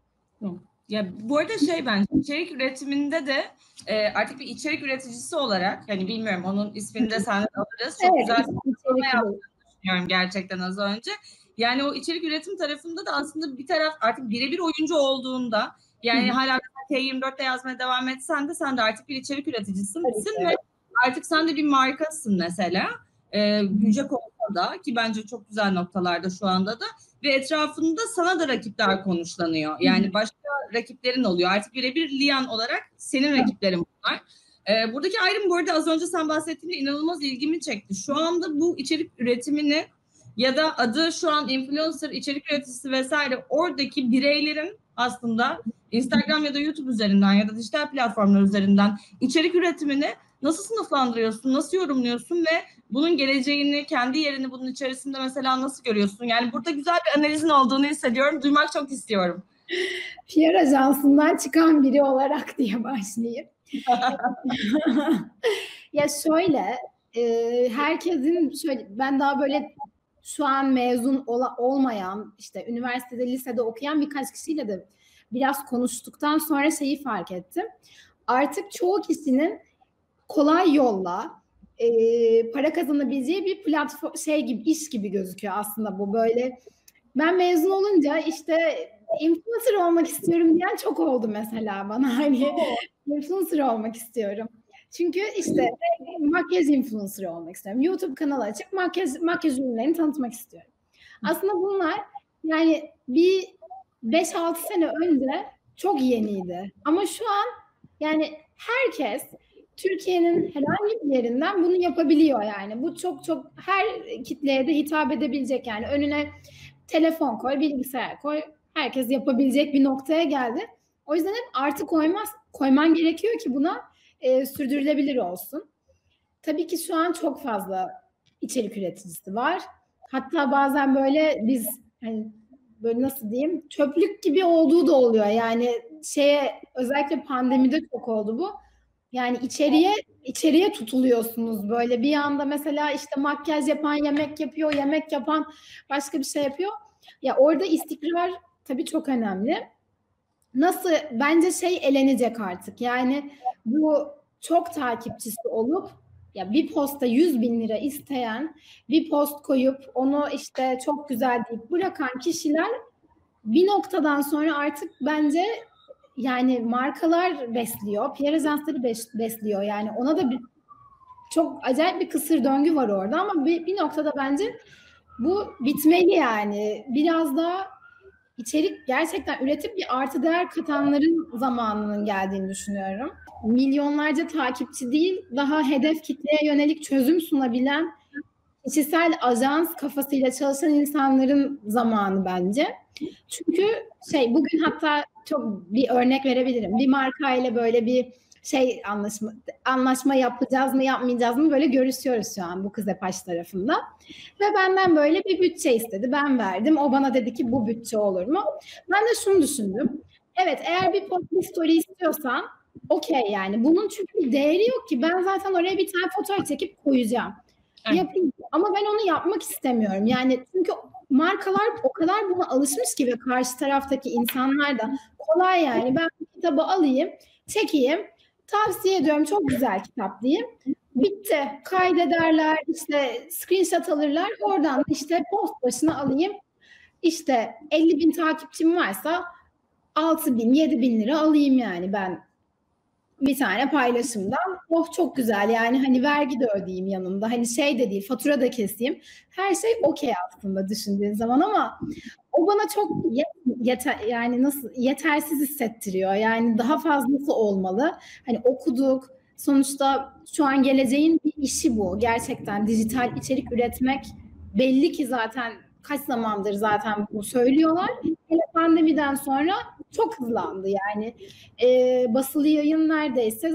Ya bu arada şey, ben içerik üretiminde de e, artık bir içerik üreticisi olarak, hani bilmiyorum onun ismini de senden alırız. Çok Evet, güzel bir içerik yaptığını düşünüyorum gerçekten az önce. Yani o içerik üretim tarafında da aslında bir taraf artık birebir oyuncu olduğunda, yani Hı hı. hala T yirmi dörtte yazmaya devam etsen de sen de artık bir içerik üreticisin Tabii ve ki. artık sen de bir markasın mesela. E, büyüyecek olsa da, ki bence çok güzel noktalarda şu anda da, ve etrafında sana da rakipler konuşlanıyor. Yani başka rakiplerin oluyor. Artık birebir Lian olarak senin rakiplerin bunlar. Ee, buradaki ayrım bu arada az önce sen bahsettiğinde inanılmaz ilgimi çekti. Şu anda bu içerik üretimini ya da adı şu an influencer, içerik üreticisi vesaire, oradaki bireylerin aslında Instagram ya da YouTube üzerinden ya da dijital platformlar üzerinden içerik üretimini nasıl sınıflandırıyorsun, nasıl yorumluyorsun ve bunun geleceğini, kendi yerini bunun içerisinde mesela nasıl görüyorsun? Yani burada güzel bir analizin olduğunu hissediyorum. Duymak çok istiyorum. P R ajansından çıkan biri olarak diye başlayayım. Ya şöyle, e, herkesin şöyle, ben daha böyle şu an mezun ola, olmayan, işte üniversitede, lisede okuyan birkaç kişiyle de biraz konuştuktan sonra şeyi fark ettim. Artık çoğu kişinin kolay yolla e, para kazanabileceği bir platform, şey gibi, iş gibi gözüküyor aslında bu böyle. Ben mezun olunca işte influencer olmak istiyorum diyen çok oldu mesela bana. Hani influencer olmak istiyorum. Çünkü işte makyaj influencer olmak istiyorum. YouTube kanalı açıp makyaj, makyaj ürünlerini tanıtmak istiyorum. Aslında bunlar yani bir beş altı sene önce çok yeniydi. Ama şu an yani herkes Türkiye'nin herhangi bir yerinden bunu yapabiliyor yani. Bu çok çok her kitleye de hitap edebilecek yani. Önüne telefon koy, bilgisayar koy. Herkes yapabilecek bir noktaya geldi. O yüzden hep artı koymaz, koyman gerekiyor ki buna e, sürdürülebilir olsun. Tabii ki şu an çok fazla içerik üreticisi var. Hatta bazen böyle biz hani böyle nasıl diyeyim çöplük gibi olduğu da oluyor. Yani şeye özellikle pandemide çok oldu bu. Yani içeriye içeriye tutuluyorsunuz böyle bir anda mesela işte makyaj yapan yemek yapıyor, yemek yapan başka bir şey yapıyor. Ya orada istikrar tabii çok önemli. Nasıl bence şey elenecek artık. Yani bu çok takipçisi olup ya bir posta yüz bin lira isteyen bir post koyup onu işte çok güzel deyip bırakan kişiler bir noktadan sonra artık bence yani markalar besliyor, P R ajansları besliyor. Yani ona da bir çok acayip bir kısır döngü var orada ama bir, bir noktada bence bu bitmeli yani. Biraz daha içerik gerçekten üretip bir artı değer katanların zamanının geldiğini düşünüyorum. Milyonlarca takipçi değil, daha hedef kitleye yönelik çözüm sunabilen kişisel ajans kafasıyla çalışan insanların zamanı bence. Çünkü şey bugün hatta çok bir örnek verebilirim. Bir markayla böyle bir şey anlaşma anlaşma yapacağız mı yapmayacağız mı böyle görüşüyoruz şu an bu Kızepaş tarafında. Ve benden böyle bir bütçe istedi. Ben verdim. O bana dedi ki bu bütçe olur mu? Ben de şunu düşündüm. Evet eğer bir post bir story istiyorsan okey yani. Bunun çünkü bir değeri yok ki. Ben zaten oraya bir tane fotoğraf çekip koyacağım. Evet. Yapayım. Ama ben onu yapmak istemiyorum. Yani çünkü markalar o kadar buna alışmış ki ve karşı taraftaki insanlar da kolay yani. Ben bir kitabı alayım, çekeyim, tavsiye ediyorum çok güzel kitap diyeyim. Bitti. Kaydederler, işte screenshot alırlar. Oradan işte post başına alayım. İşte elli bin takipçim varsa altı bin, yedi bin lira alayım yani ben bir tane paylaşımdan. Oh çok güzel yani hani vergi de ödeyeyim yanında. Hani şey de değil fatura da keseyim. Her şey okey aslında düşündüğün zaman ama o bana çok yeter yani nasıl yetersiz hissettiriyor. Yani daha fazlası olmalı. Hani okuduk. Sonuçta şu an geleceğin bir işi bu. Gerçekten dijital içerik üretmek belli ki zaten kaç zamandır zaten bunu söylüyorlar. Hele pandemiden sonra çok hızlandı yani. E, basılı yayın neredeyse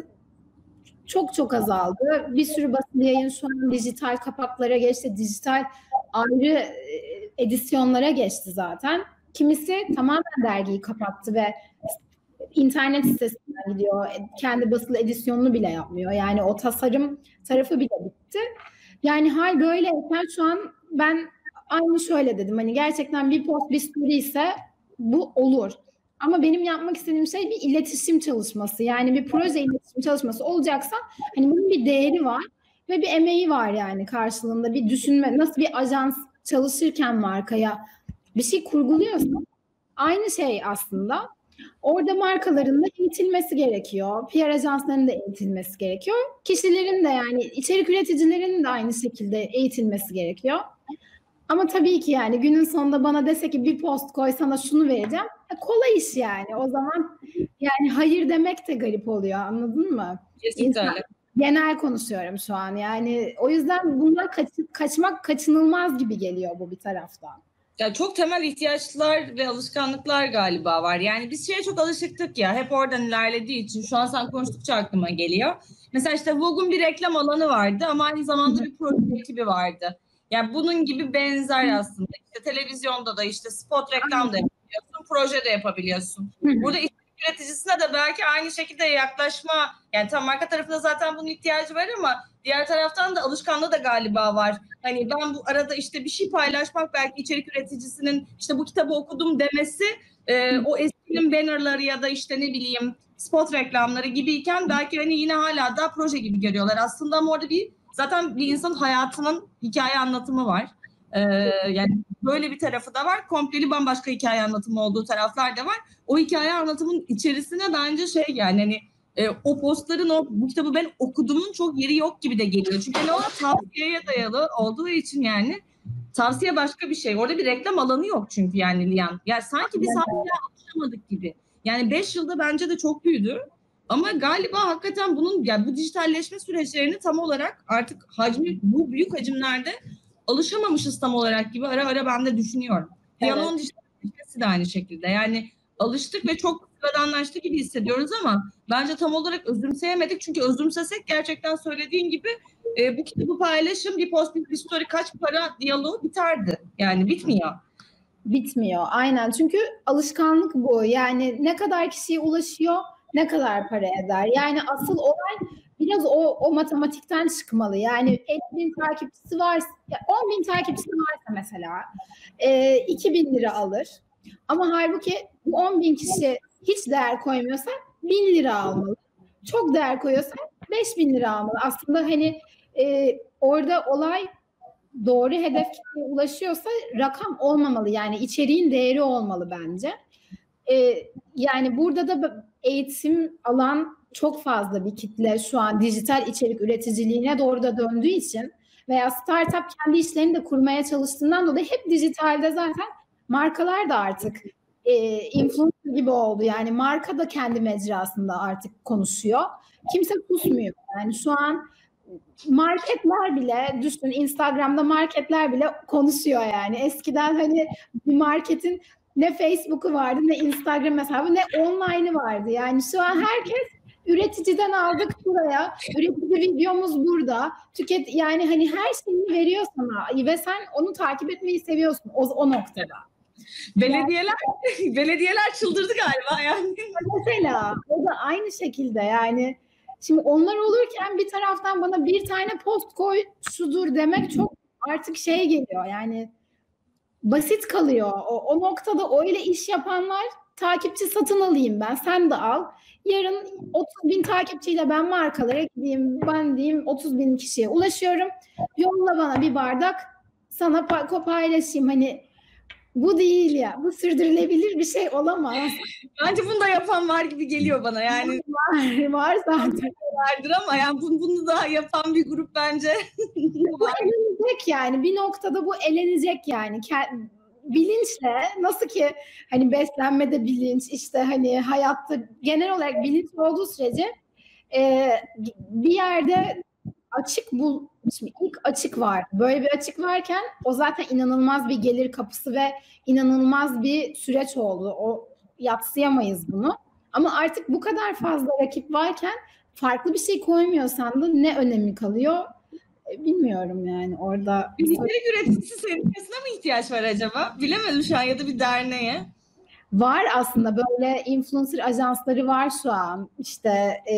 çok çok azaldı. Bir sürü basılı yayın şu an dijital kapaklara geçti. Dijital ayrı edisyonlara geçti zaten. Kimisi tamamen dergiyi kapattı ve internet sitesinden gidiyor. Kendi basılı edisyonunu bile yapmıyor. Yani o tasarım tarafı bile bitti. Yani hal böyleyken şu an ben aynı şöyle dedim. Hani gerçekten bir post bir story ise bu olur. Ama benim yapmak istediğim şey bir iletişim çalışması. Yani bir proje iletişim çalışması olacaksa hani bunun bir değeri var ve bir emeği var yani karşılığında bir düşünme. Nasıl bir ajans çalışırken markaya bir şey kurguluyorsa aynı şey aslında. Orada markaların da eğitilmesi gerekiyor. P R ajanslarının da eğitilmesi gerekiyor. Kişilerin de yani içerik üreticilerinin de aynı şekilde eğitilmesi gerekiyor. Ama tabii ki yani günün sonunda bana dese ki bir post koy sana şunu vereceğim. Kolay iş yani. O zaman yani hayır demek de garip oluyor anladın mı? Kesinlikle öyle. Genel konuşuyorum şu an yani. O yüzden bundan kaç, kaçmak kaçınılmaz gibi geliyor bu bir taraftan. Ya çok temel ihtiyaçlar ve alışkanlıklar galiba var. Yani biz şeye çok alışıktık ya. Hep oradan ilerlediği için şu an sen konuştukça aklıma geliyor. Mesela işte Vogue'un bir reklam alanı vardı ama aynı zamanda bir proje ekibi vardı. Yani bunun gibi benzer aslında. İşte televizyonda da işte spot reklam da yapabiliyorsun, proje de yapabiliyorsun. Hı hı. Burada içerik üreticisine de belki aynı şekilde yaklaşma, yani tam marka tarafında zaten bunun ihtiyacı var ama diğer taraftan da alışkanlığı da galiba var. Hani ben bu arada işte bir şey paylaşmak, belki içerik üreticisinin işte bu kitabı okudum demesi e, o eskinin bannerları ya da işte ne bileyim spot reklamları gibiyken belki hani yine hala da proje gibi görüyorlar. Aslında ama orada bir zaten bir insanın hayatının hikaye anlatımı var. Ee, yani böyle bir tarafı da var. Kompleli bambaşka hikaye anlatımı olduğu taraflar da var. O hikaye anlatımının içerisine bence şey yani hani e, o postların o bu kitabı ben okudumun çok yeri yok gibi de geliyor. Çünkü hani o tavsiyeye dayalı olduğu için yani tavsiye başka bir şey. Orada bir reklam alanı yok çünkü yani Liyan. Yani sanki biz hala alışamadık gibi. Yani beş yılda bence de çok büyüdü. Ama galiba hakikaten bunun yani bu dijitalleşme süreçlerini tam olarak artık hacmi bu büyük hacimlerde alışamamışız tam olarak gibi ara ara ben de düşünüyorum. Piyanonun Evet. dijitalleşmesi de aynı şekilde. Yani alıştık ve çok sıradanlaştı gibi hissediyoruz ama bence tam olarak özümseyemedik. Çünkü özümsesek gerçekten söylediğin gibi e, bu kitabı paylaşım, bir post, bir story kaç para diyaloğu biterdi. Yani bitmiyor. Bitmiyor. Aynen. Çünkü alışkanlık bu. Yani ne kadar kişiye ulaşıyor, ne kadar para eder. Yani asıl olay biraz o, o matematikten çıkmalı. Yani elli bin takipçisi varsa, on bin takipçisi varsa mesela e, iki bin lira alır. Ama halbuki bu on bin kişi hiç değer koymuyorsa bin lira almalı. Çok değer koyuyorsa beş bin lira almalı. Aslında hani e, orada olay doğru hedef kitleye ulaşıyorsa rakam olmamalı. Yani içeriğin değeri olmalı bence. Ee, yani burada da eğitim alan çok fazla bir kitle şu an dijital içerik üreticiliğine doğru da döndüğü için veya startup kendi işlerini de kurmaya çalıştığından dolayı hep dijitalde zaten markalar da artık e, influencer gibi oldu. Yani marka da kendi mecrasında artık konuşuyor. Kimse kusmuyor. Yani şu an marketler bile düşün, Instagram'da marketler bile konuşuyor yani. Eskiden hani bir marketin ne Facebook'u vardı, ne Instagram hesabı, ne online'ı vardı. Yani şu an herkes üreticiden aldık buraya. Üretici videomuz burada. Tüket yani hani her şeyini veriyor sana ve sen onu takip etmeyi seviyorsun o, o noktada. Belediyeler belediyeler çıldırdı galiba yani. Mesela o da aynı şekilde yani. Şimdi onlar olurken bir taraftan bana bir tane post koy şudur demek çok artık şey geliyor yani basit kalıyor. O, o noktada öyle iş yapanlar takipçi satın alayım ben sen de al. Yarın otuz bin takipçiyle ben markalara gideyim ben diyeyim otuz bin kişiye ulaşıyorum. Yolla bana bir bardak sana paylaşayım hani bu değil ya. Bu sürdürülebilir bir şey olamaz. Bence bunu da yapan var gibi geliyor bana yani. Var, var zaten. Vardır ama yani bunu, bunu da yapan bir grup bence. Bu elenecek yani. Bir noktada bu elenecek yani. Bilinçle nasıl ki hani beslenmede bilinç işte hani hayatta genel olarak bilinç olduğu sürece e, bir yerde açık bul şimdi ilk açık var. Böyle bir açık varken o zaten inanılmaz bir gelir kapısı ve inanılmaz bir süreç oldu. O yadsıyamayız bunu. Ama artık bu kadar fazla rakip varken farklı bir şey koymuyorsan da ne önemi kalıyor? Bilmiyorum yani orada. Bir içerik üreticisi sendikasına mı ihtiyaç var acaba? Bilemedim şu an ya da bir derneğe. Var aslında böyle influencer ajansları var şu an. İşte e,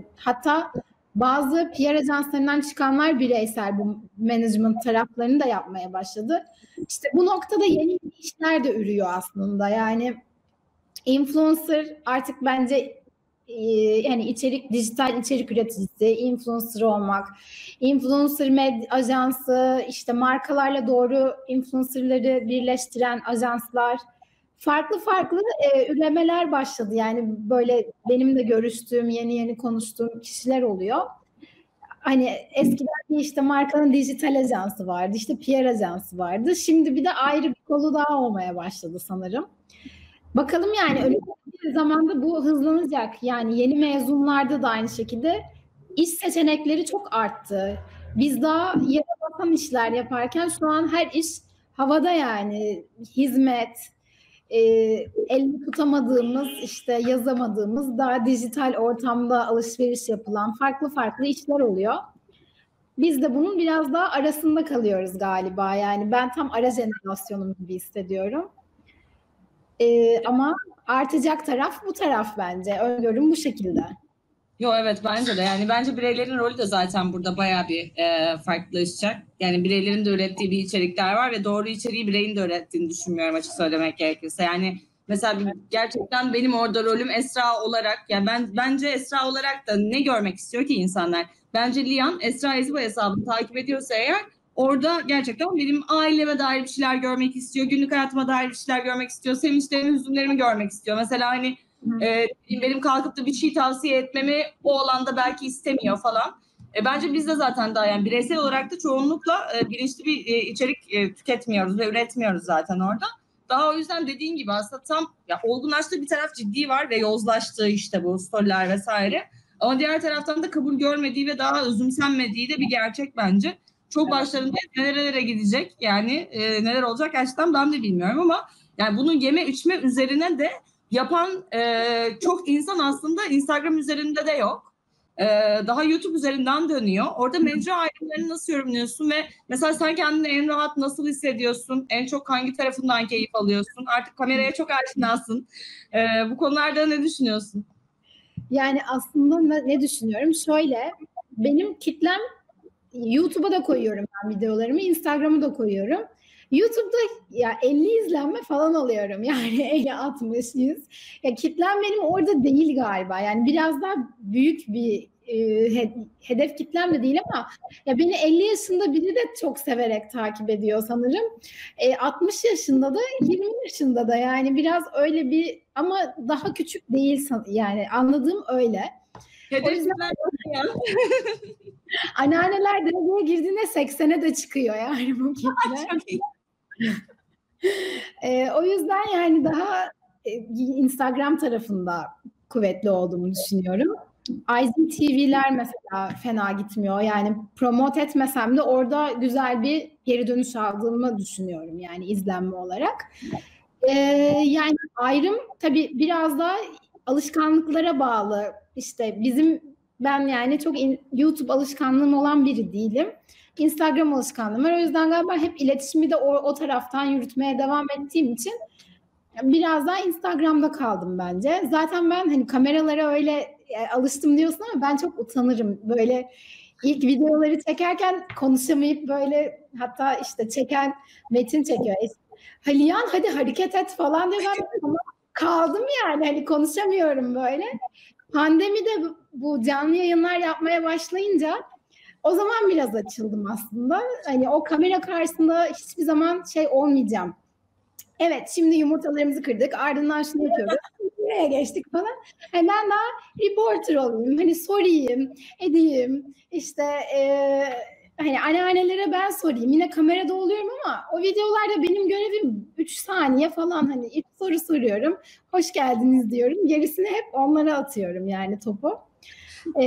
hatta bazı P R ajanslarından çıkanlar bireysel bu management taraflarını da yapmaya başladı. İşte bu noktada yeni işler de ürüyor aslında. Yani influencer artık bence e, yani içerik, dijital içerik üreticisi, influencer olmak, influencer med ajansı, işte markalarla doğru influencerları birleştiren ajanslar, farklı farklı e, üremeler başladı. Yani böyle benim de görüştüğüm, yeni yeni konuştuğum kişiler oluyor. Hani eskiden bir işte markanın dijital ajansı vardı, işte P R ajansı vardı. Şimdi bir de ayrı bir kolu daha olmaya başladı sanırım. Bakalım yani önümüzdeki bir zamanda bu hızlanacak. Yani yeni mezunlarda da aynı şekilde iş seçenekleri çok arttı. Biz daha yere basan işler yaparken şu an her iş havada yani hizmet, e, elini tutamadığımız, işte yazamadığımız, daha dijital ortamda alışveriş yapılan farklı farklı işler oluyor. Biz de bunun biraz daha arasında kalıyoruz galiba. Yani ben tam ara jenerasyonum gibi hissediyorum. Ee, ama artacak taraf bu taraf bence. Öngörüm bu şekilde. Yo evet bence de yani bence bireylerin rolü de zaten burada bayağı bir e, farklılaşacak. Yani bireylerin de ürettiği bir içerikler var ve doğru içeriği bireyin de ürettiğini düşünmüyorum açık söylemek gerekirse. Yani mesela bir- gerçekten benim orada rolüm Esra olarak yani ben bence Esra olarak da ne görmek istiyor ki insanlar? Bence Lian Esra Eziba hesabını takip ediyorsa eğer orada gerçekten benim aileme dair bir şeyler görmek istiyor. Günlük hayatıma dair bir şeyler görmek istiyor. Sevinçlerimi, hüzünlerimi görmek istiyor. Mesela hani e, benim kalkıp da bir şey tavsiye etmemi o alanda belki istemiyor falan. E, bence biz de zaten daha yani bireysel olarak da çoğunlukla e, bilinçli bir e, içerik e, tüketmiyoruz ve üretmiyoruz zaten orada. Daha o yüzden dediğin gibi aslında tam ya olgunlaştığı bir taraf ciddi var ve yozlaştığı işte bu storyler vesaire. Ama diğer taraftan da kabul görmediği ve daha özümsenmediği de bir gerçek bence. Çok başlarında nerelere gidecek yani e, neler olacak gerçekten ben de bilmiyorum ama yani bunun yeme içme üzerine de yapan e, çok insan aslında Instagram üzerinde de yok. E, daha YouTube üzerinden dönüyor. Orada mecra ayrımlarını nasıl yorumluyorsun ve mesela sen kendini en rahat nasıl hissediyorsun? En çok hangi tarafından keyif alıyorsun? Artık kameraya çok aşinasın. E, bu konularda ne düşünüyorsun? Yani aslında ne, ne düşünüyorum? Şöyle, benim kitlem YouTube'a da koyuyorum ben videolarımı, Instagram'a da koyuyorum. YouTube'da ya elli izlenme falan alıyorum. Yani elli, altmış, yüz. Ya kitlem benim orada değil galiba. Yani biraz daha büyük bir e, he- hedef kitlem de değil ama ya beni elli yaşında biri de çok severek takip ediyor sanırım. E, altmış yaşında da yirmi yaşında da yani biraz öyle bir ama daha küçük değil san- yani anladığım öyle. O yüzden Hedefler anneanneler dereceye girdiğinde seksene de çıkıyor yani bu kitle. çok iyi. Ee, o yüzden yani daha e, Instagram tarafında kuvvetli olduğumu düşünüyorum. Izin T V'ler mesela fena gitmiyor. Yani promote etmesem de orada güzel bir geri dönüş aldığımı düşünüyorum yani izlenme olarak. Ee, yani ayrım tabii biraz da alışkanlıklara bağlı. İşte bizim ben yani çok in, YouTube alışkanlığım olan biri değilim. Instagram alışkanlığım var. O yüzden galiba hep iletişimi de o, o taraftan yürütmeye devam ettiğim için biraz daha Instagram'da kaldım bence. Zaten ben hani kameralara öyle e, alıştım diyorsun ama ben çok utanırım. Böyle ilk videoları çekerken konuşamayıp böyle hatta işte çeken Metin çekiyor. Haliyan hadi hareket et falan diyor. Ben kaldım yani hani konuşamıyorum böyle. Pandemide bu canlı yayınlar yapmaya başlayınca o zaman biraz açıldım aslında. Hani o kamera karşısında hiçbir zaman şey olmayacağım. Evet şimdi yumurtalarımızı kırdık ardından şunu yapıyoruz. Nereye geçtik falan. Hani ben daha reporter olayım. Hani sorayım, edeyim. İşte e, hani anneannelere ben sorayım. Yine kamerada oluyorum ama o videolarda benim görevim üç saniye falan hani ilk soru soruyorum. Hoş geldiniz diyorum. Gerisini hep onlara atıyorum yani topu. E,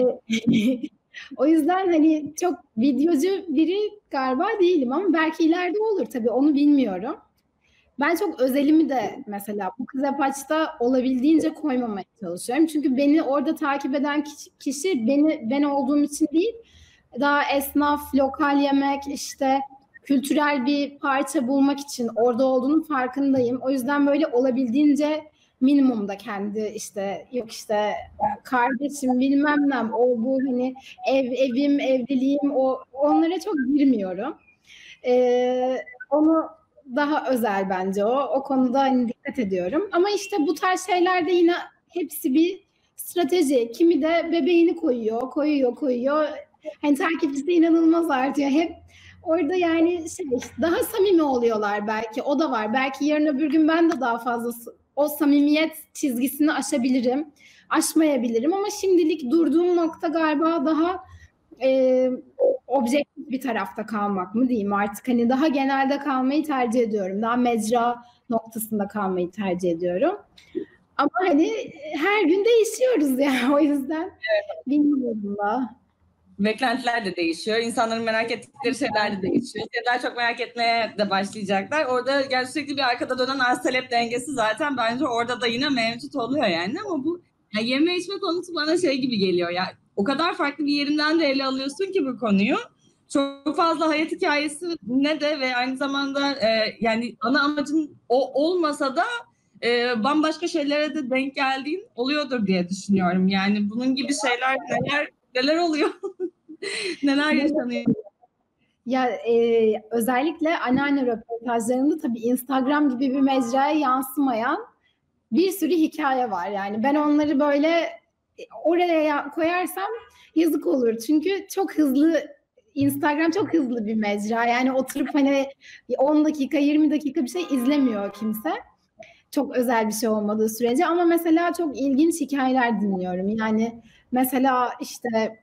o yüzden hani çok videocu biri galiba değilim ama belki ileride olur tabii onu bilmiyorum. Ben çok özelimi de mesela bu kız Apaç'ta olabildiğince koymamaya çalışıyorum. Çünkü beni orada takip eden kişi, kişi beni ben olduğum için değil, daha esnaf, lokal yemek, işte kültürel bir parça bulmak için orada olduğunun farkındayım. O yüzden böyle olabildiğince minimumda kendi işte yok işte kardeşim bilmem ne o bu hani ev evim evliliğim o onlara çok girmiyorum. Ee, onu daha özel bence o. O konuda hani dikkat ediyorum. Ama işte bu tarz şeylerde yine hepsi bir strateji. Kimi de bebeğini koyuyor, koyuyor, koyuyor. Hani takipçisi inanılmaz artıyor. Hep orada yani şey daha samimi oluyorlar belki. O da var. Belki yarın öbür gün ben de daha fazla o samimiyet çizgisini aşabilirim. Aşmayabilirim ama şimdilik durduğum nokta galiba daha e, objektif bir tarafta kalmak mı diyeyim artık hani daha genelde kalmayı tercih ediyorum. Daha mecra noktasında kalmayı tercih ediyorum. Ama hani her gün değişiyoruz ya o yüzden bilmiyorum da. Beklentiler de değişiyor. İnsanların merak ettikleri şeyler de değişiyor. İşte daha çok merak etmeye de başlayacaklar. Orada yani sürekli bir arkada dönen arz talep dengesi zaten bence orada da yine mevcut oluyor yani. Ama bu ya yeme içme konusu bana şey gibi geliyor ya. O kadar farklı bir yerinden de ele alıyorsun ki bu konuyu. Çok fazla hayat hikayesi ne de ve aynı zamanda e, yani ana amacın o olmasa da e, bambaşka şeylere de denk geldiğin oluyordur diye düşünüyorum. Yani bunun gibi şeyler neler neler oluyor? Neler yaşanıyor? Ya e, özellikle anneanne röportajlarında tabii Instagram gibi bir mecraya yansımayan bir sürü hikaye var. Yani ben onları böyle oraya koyarsam yazık olur. Çünkü çok hızlı, Instagram çok hızlı bir mecra. Yani oturup hani on dakika yirmi dakika bir şey izlemiyor kimse. Çok özel bir şey olmadığı sürece. Ama mesela çok ilginç hikayeler dinliyorum. Yani mesela işte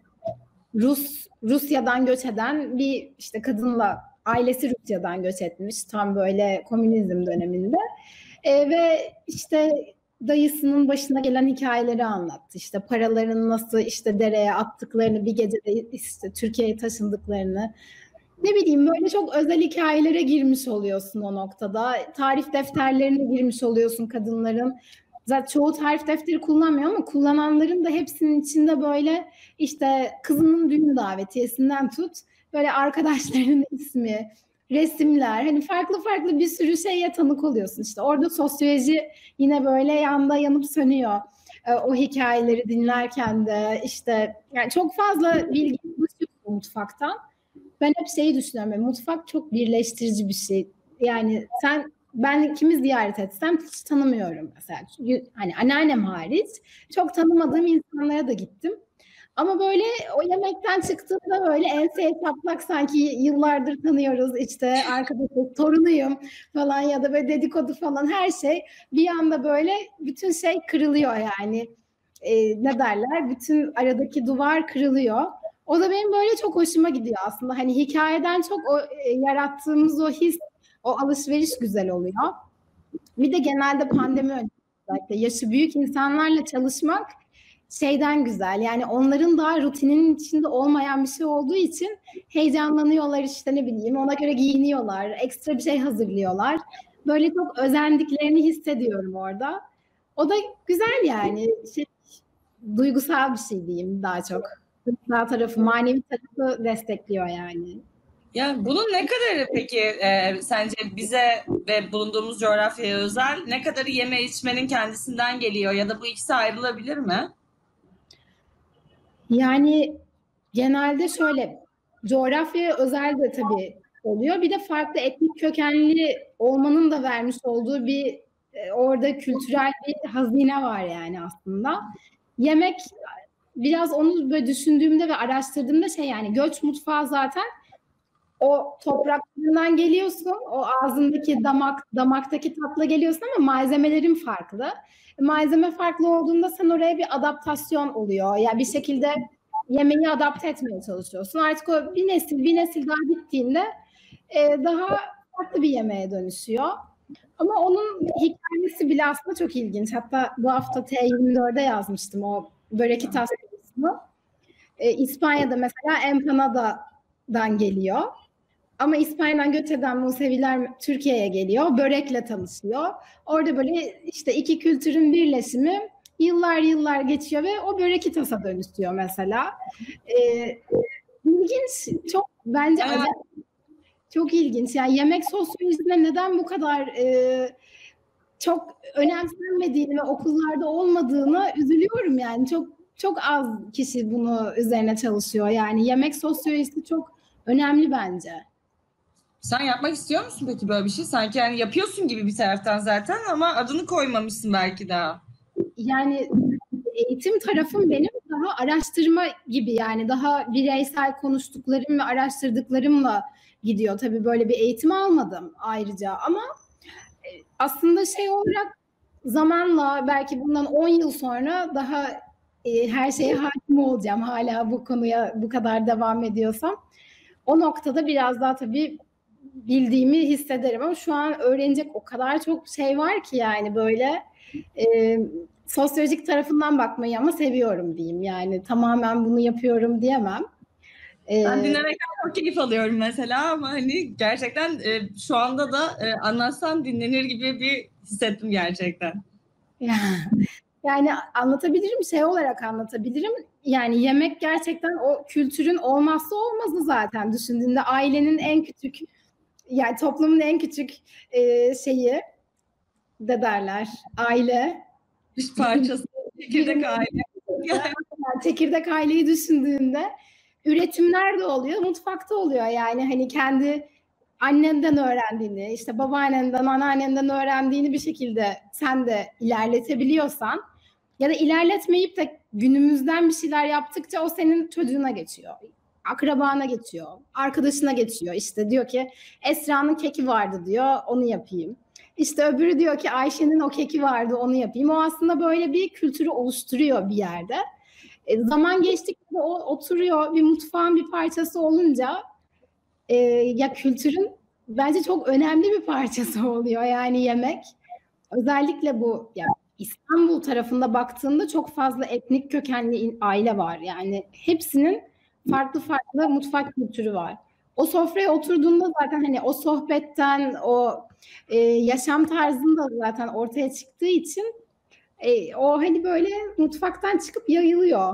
Rus Rusya'dan göç eden bir işte kadınla, ailesi Rusya'dan göç etmiş tam böyle komünizm döneminde. E, ve işte dayısının başına gelen hikayeleri anlattı. İşte paralarını nasıl işte dereye attıklarını, bir gecede işte Türkiye'ye taşındıklarını. Ne bileyim, böyle çok özel hikayelere girmiş oluyorsun o noktada. Tarif defterlerine girmiş oluyorsun kadınların. Zaten çoğu tarif defteri kullanmıyor ama kullananların da hepsinin içinde böyle işte kızının düğün davetiyesinden tut, böyle arkadaşlarının ismi, resimler, hani farklı farklı bir sürü şeye tanık oluyorsun. İşte orada sosyoloji yine böyle yanda yanıp sönüyor. E, o hikayeleri dinlerken de işte yani çok fazla bilgi ulaşıyorsun mutfaktan. Ben hep şeyi düşünüyorum. Yani mutfak çok birleştirici bir şey. Yani sen, ben kimi ziyaret etsem hiç tanımıyorum mesela. Çünkü hani anneannem hariç çok tanımadığım insanlara da gittim. Ama böyle o yemekten çıktığımda böyle enseye çaplak, sanki yıllardır tanıyoruz, işte arkadaşım, torunuyum falan ya da böyle dedikodu falan, her şey bir anda böyle bütün şey kırılıyor yani. Ee, ne derler? Bütün aradaki duvar kırılıyor. O da benim böyle çok hoşuma gidiyor aslında. Hani hikayeden çok o e, yarattığımız o his, o alışveriş güzel oluyor. Bir de genelde pandemi öncesinde yaşı büyük insanlarla çalışmak şeyden güzel. Yani onların daha rutinin içinde olmayan bir şey olduğu için heyecanlanıyorlar, işte ne bileyim ona göre giyiniyorlar, ekstra bir şey hazırlıyorlar. Böyle çok özendiklerini hissediyorum orada. O da güzel yani. Şey, duygusal bir şey diyeyim daha çok. Duygusal tarafı, manevi tarafı destekliyor yani. Ya bunun ne kadarı peki e, sence bize ve bulunduğumuz coğrafyaya özel, ne kadarı yeme içmenin kendisinden geliyor ya da bu ikisi ayrılabilir mi? Yani genelde şöyle, coğrafyaya özel de tabii oluyor. Bir de farklı etnik kökenli olmanın da vermiş olduğu bir e, orada kültürel bir hazine var yani aslında. Yemek, biraz onu böyle düşündüğümde ve araştırdığımda şey, yani göç mutfağı zaten o topraklarından geliyorsun, o ağzındaki damak, damaktaki tatla geliyorsun ama malzemelerin farklı. Malzeme farklı olduğunda sen oraya bir adaptasyon oluyor. Yani bir şekilde yemeği adapte etmeye çalışıyorsun. Artık o bir nesil bir nesil daha gittiğinde e, daha farklı bir yemeğe dönüşüyor. Ama onun hikayesi bile aslında çok ilginç. Hatta bu hafta T yirmi dörde yazmıştım o börekitas konusunu. E, İspanya'da mesela empanadadan geliyor. Ama İspanya'dan göç eden Museviler Türkiye'ye geliyor, börekle tanışıyor. Orada böyle işte iki kültürün birleşimi yıllar yıllar geçiyor ve o börekitasa dönüşüyor mesela. Ee, ilginç, çok bence Evet. acayip, çok ilginç. Yani yemek sosyolojisine neden bu kadar e, çok önemsenmediğini ve okullarda olmadığını üzülüyorum yani. Çok çok az kişi bunu üzerine çalışıyor. Yani yemek sosyolojisi çok önemli bence. Sen yapmak istiyor musun peki böyle bir şey? Sanki yani yapıyorsun gibi bir taraftan zaten ama adını koymamışsın belki daha. Yani eğitim tarafım benim daha araştırma gibi, yani daha bireysel konuştuklarım ve araştırdıklarımla gidiyor. Tabii böyle bir eğitim almadım ayrıca ama aslında şey olarak zamanla, belki bundan on yıl sonra daha e, her şeye hakim olacağım, hala bu konuya bu kadar devam ediyorsam. O noktada biraz daha tabii bildiğimi hissederim ama şu an öğrenecek o kadar çok şey var ki yani böyle e, sosyolojik tarafından bakmayı ama seviyorum diyeyim. Yani tamamen bunu yapıyorum diyemem. E, Ben dinlemekten çok keyif alıyorum mesela ama hani gerçekten e, şu anda da e, anlatsan dinlenir gibi bir hissettim gerçekten. Yani anlatabilirim, şey olarak anlatabilirim. Yani yemek gerçekten o kültürün olmazsa olmazı zaten, düşündüğünde ailenin en küçük, yani toplumun en küçük e, şeyi, de derler. Aile. Üst parçası. Çekirdek aile. Çekirdek aileyi düşündüğünde üretimler de oluyor, mutfakta oluyor. Yani hani kendi annenden öğrendiğini, işte babaannenden, anneannenden öğrendiğini bir şekilde sen de ilerletebiliyorsan ya da ilerletmeyip de günümüzden bir şeyler yaptıkça o senin çocuğuna geçiyor. Akrabana geçiyor, arkadaşına geçiyor. İşte diyor ki Esra'nın keki vardı diyor, onu yapayım. İşte öbürü diyor ki Ayşe'nin o keki vardı, onu yapayım. O aslında böyle bir kültürü oluşturuyor bir yerde. E, zaman geçtikçe o oturuyor, bir mutfağın bir parçası olunca e, ya kültürün bence çok önemli bir parçası oluyor yani yemek. Özellikle bu yani İstanbul tarafında baktığında çok fazla etnik kökenli aile var. Yani hepsinin farklı farklı mutfak kültürü var. O sofraya oturduğunda zaten hani o sohbetten, o e, yaşam tarzında zaten ortaya çıktığı için e, o hani böyle mutfaktan çıkıp yayılıyor.